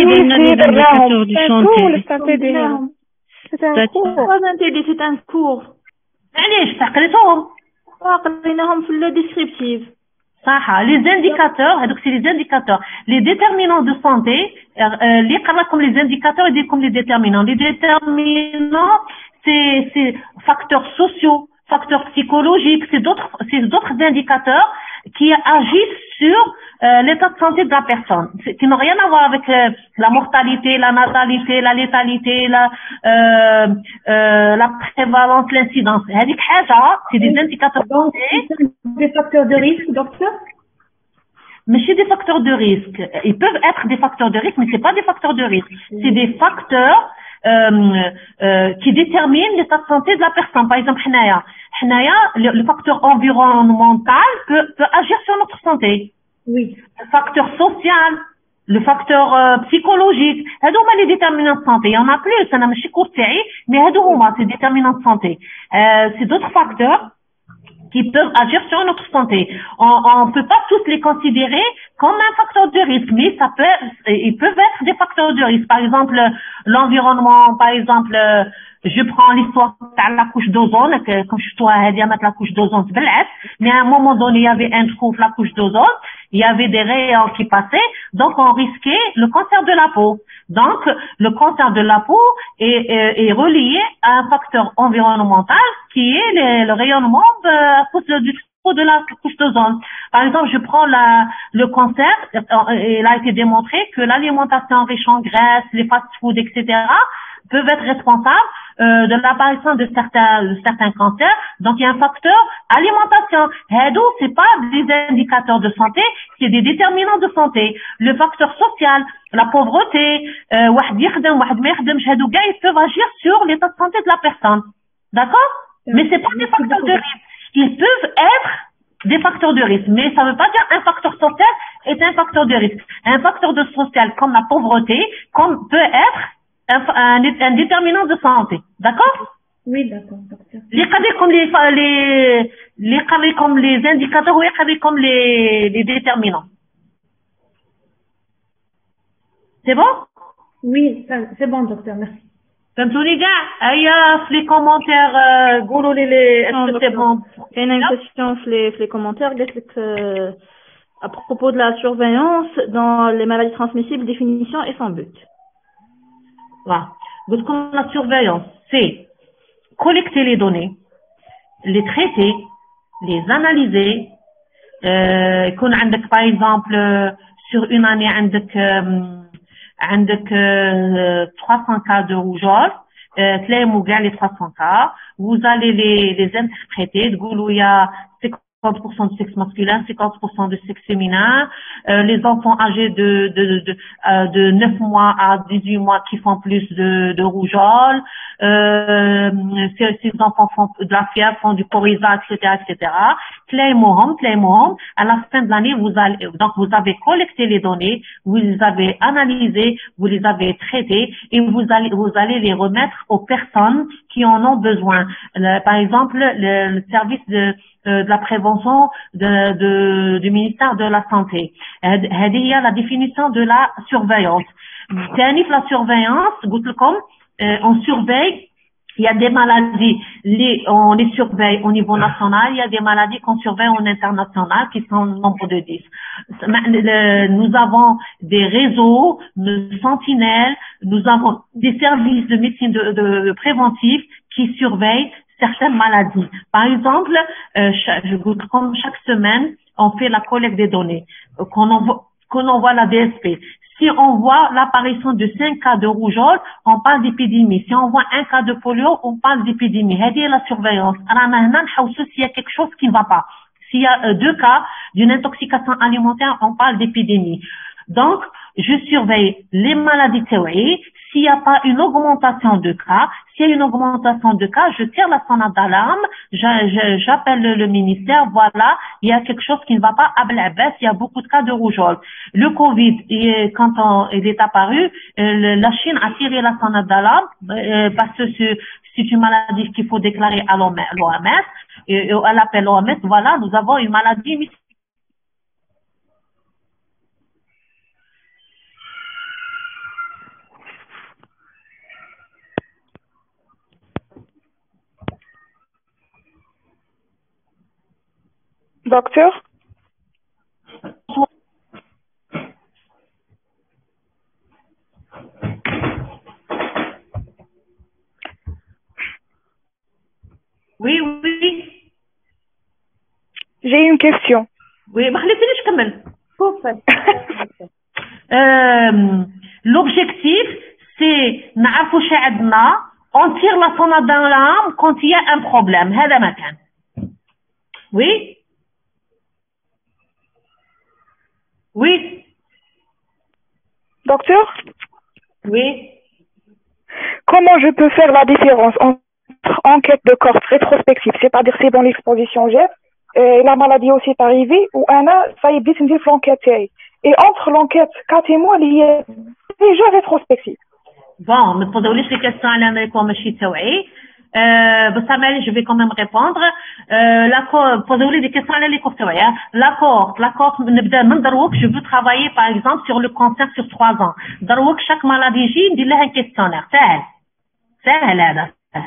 ديسكريبتيف c'est un cours. علاش قريتوهم قريناهم في لو ديسكريبتيف صح لي زانديكاتور هذوك سي لي زانديكاتور لي ديتيرمينون دو سانتي اللي قراكم لي زانديكاتور يديركم لي ديتيرمينون لي ديتيرمينون سي سي فاكتور سوسيو facteurs psychologiques, c'est d'autres, c'est d'autres indicateurs qui agissent sur euh, l'état de santé de la personne, qui n'ont rien à voir avec euh, la mortalité, la natalité, la létalité, la, euh, euh, la prévalence, l'incidence. C'est des indicateurs de santé. Des facteurs de risque, docteur? Mais c'est des facteurs de risque. Ils peuvent être des facteurs de risque, mais c'est pas des facteurs de risque. C'est des facteurs Euh, euh, qui détermine l'état de santé de la personne. Par exemple, Hnaya. Hnaya, le, le facteur environnemental peut, peut agir sur notre santé. Oui. Le facteur social, le facteur euh, psychologique. هادو هما les déterminants de santé. Il y en a plus. أنا ماشي كور تاعي, mais هادو هما, c'est déterminants de santé. Euh, c'est d'autres facteurs qui peuvent agir sur notre santé. On ne peut pas tous les considérer comme un facteur de risque, mais ça peut, ils peuvent être des facteurs de risque. Par exemple, l'environnement, par exemple, je prends l'histoire de la couche d'ozone, que comme je dois mettre la couche d'ozone, mais à un moment donné, il y avait un trou de la couche d'ozone, il y avait des rayons qui passaient, donc on risquait le cancer de la peau. Donc, le cancer de la peau est, est, est relié à un facteur environnemental qui est le, le rayonnement de, à cause du trou de la couche d'ozone. Par exemple, je prends la, le cancer, il a été démontré que l'alimentation riche en graisse, les fast-foods, et cetera, peuvent être responsables euh, de l'apparition de certains, de certains cancers. Donc, il y a un facteur alimentation. Hedou, c'est pas des indicateurs de santé, c'est des déterminants de santé. Le facteur social, la pauvreté, euh, ils peuvent agir sur l'état de santé de la personne. D'accord? Mais c'est pas des facteurs de risque. Ils peuvent être des facteurs de risque, mais ça ne veut pas dire un facteur social est un facteur de risque. Un facteur de social comme la pauvreté, comme peut être un, un, un déterminant de santé. D'accord? Oui, d'accord, docteur. Les cadets comme les, les, les cadets comme les indicateurs ou les cadets comme les, les déterminants. C'est bon? Oui, c'est bon, docteur, merci. فهمتوني كاع هيا في لي كومونتير قولوا لي لي اسكو سي بون كاينه une question في les, les commentaires قالت لك euh, à propos de la surveillance dans les maladies transmissibles, définition et son but. Voilà. Donc comme la surveillance, c'est collecter les données, les traiter, les analyser. euh, يكون عندك par exemple sur une année عندك عندك trois cents cas de rougeole, تلاقيهم كاع les trois cents cas, vous allez les les interpréter, تقولوا il y a cinquante pour cent de sexe masculin, cinquante pour cent de sexe féminin, euh, les enfants âgés de de de euh, de neuf mois à dix-huit mois qui font plus de de rougeole, euh, ces, ces enfants font de la fièvre, font du coryza, et cetera, et cetera. Tlaïmohom, tlaïmohom. À la fin de l'année, vous allez donc vous avez collecté les données, vous les avez analysées, vous les avez traitées et vous allez vous allez les remettre aux personnes qui en ont besoin. Le, par exemple, le, le service de de la prévention de, de, du ministère de la Santé. Il y a la définition de la surveillance. La surveillance, on surveille, il y a des maladies, les, on les surveille au niveau national, il y a des maladies qu'on surveille en international qui sont au nombre de dix. Nous avons des réseaux, de sentinelles, nous avons des services de médecine de, de, de préventif qui surveillent certaines maladies. Par exemple, euh, chaque, comme chaque semaine, on fait la collecte des données, euh, qu'on envoie, qu'on envoie la D S P. Si on voit l'apparition de cinq cas de rougeole, on parle d'épidémie. Si on voit un cas de polio, on parle d'épidémie. C'est la surveillance. S'il y a quelque chose qui ne va pas. S'il y a euh, deux cas d'une intoxication alimentaire, on parle d'épidémie. Donc, je surveille les maladies théoriques. S'il n'y a pas une augmentation de cas, s'il y a une augmentation de cas, je tire la sonnette d'alarme, j'appelle le, le ministère, voilà, il y a quelque chose qui ne va pas à Blabès, il y a beaucoup de cas de rougeole. Le Covid, il, quand on, il est apparu, euh, la Chine a tiré la sonnette d'alarme euh, parce que c'est une maladie qu'il faut déclarer à l'O M S, et elle appelle l'O M S, voilà, nous avons une maladie. Docteur? Oui, oui. J'ai une question. Oui, ما خليتنيش نكمل. euh, L'objectif, c'est نعرفوا شي عندنا, on tire la sonnette d'alarme quand il y a un problème. هذا ما كان. Oui? Oui. Docteur? Oui. Comment je peux faire la différence entre enquête de corps rétrospective, c'est-à-dire c'est dans l'exposition G, et la maladie aussi est arrivée, ou un an, ça y est, dit, c'est l'enquête. Et entre l'enquête quatre mois, il y a déjà rétrospective. Bon, ما تفضلوش لي كاستيون على مالكم ماشي توعي. Euh, je vais quand même répondre. Euh, l'accord, posez-vous des questions à les courtes. L'accord, l'accord, je veux travailler par exemple sur le cancer sur trois ans. Darouk, chaque maladie, j'ai dit un questionnaire. C'est c'est là.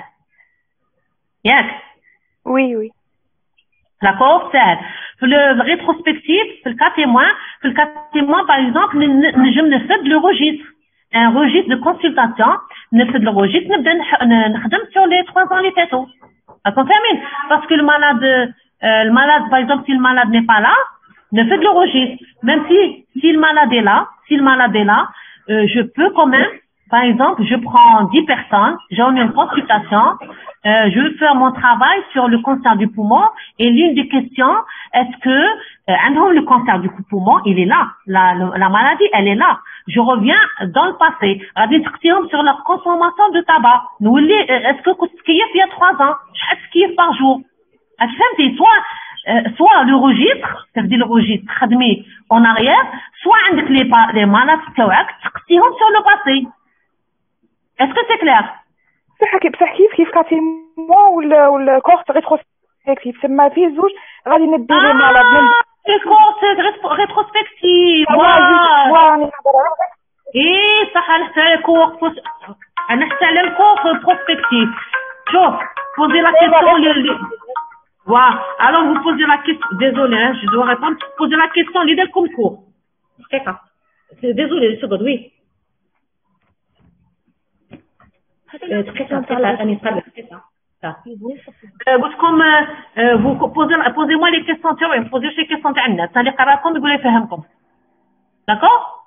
Yes. Oui, oui. D'accord, c'est le rétrospectif, le cas témoin, le cas témoin par exemple, je me fais le registre. Un registre de consultation, ne fait le registre, ne sur les trois ans les tétos. Parce que le malade, euh, le malade, par exemple, si le malade n'est pas là, ne fait le registre. Même si, si le malade est là, si le malade est là, euh, je peux quand même, par exemple, je prends dix personnes, j'en ai une consultation, euh, je vais faire mon travail sur le cancer du poumon et l'une des questions, est-ce que euh, le cancer du poumon, il est là, la, la, la maladie, elle est là. Je reviens dans le passé, sur leur consommation de tabac. Nous, est-ce que ce qu'il y a il y a trois ans, ce qu'il y a par jour, soit euh, soit le registre, c'est-à-dire le registre en arrière, soit avec les, les malades sur le passé. Est-ce que c'est clair? بصح بصح كيف كيف كاتيمون ولا ولا كورت ريتروسبكتيف تما فيه زوج غادي ندي لي مالاد لي كورت ريتروسبكتيف واه ايه صح. انا حتى الكورت انا حتى على الكورت بروسبكتيف. شوف posez la question واه alors vous posez la question, désolé hein, je dois répondre, posez la question اللي دالكم الكور دقيقه désolé seconde oui. قلتكم vous posez posez-moi les questions تاعي posez les questions تاع الناس اللي قراكم يقول يفهمكم. d'accord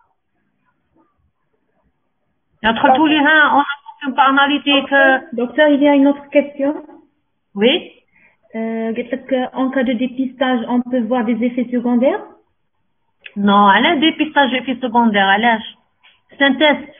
entre tous les uns on a une part analytique. Docteur, il y a une autre question. Oui. Euh, en cas de dépistage on peut voir des effets secondaires? Non, elle a un dépistage effets secondaires, علاش؟ C'est un test.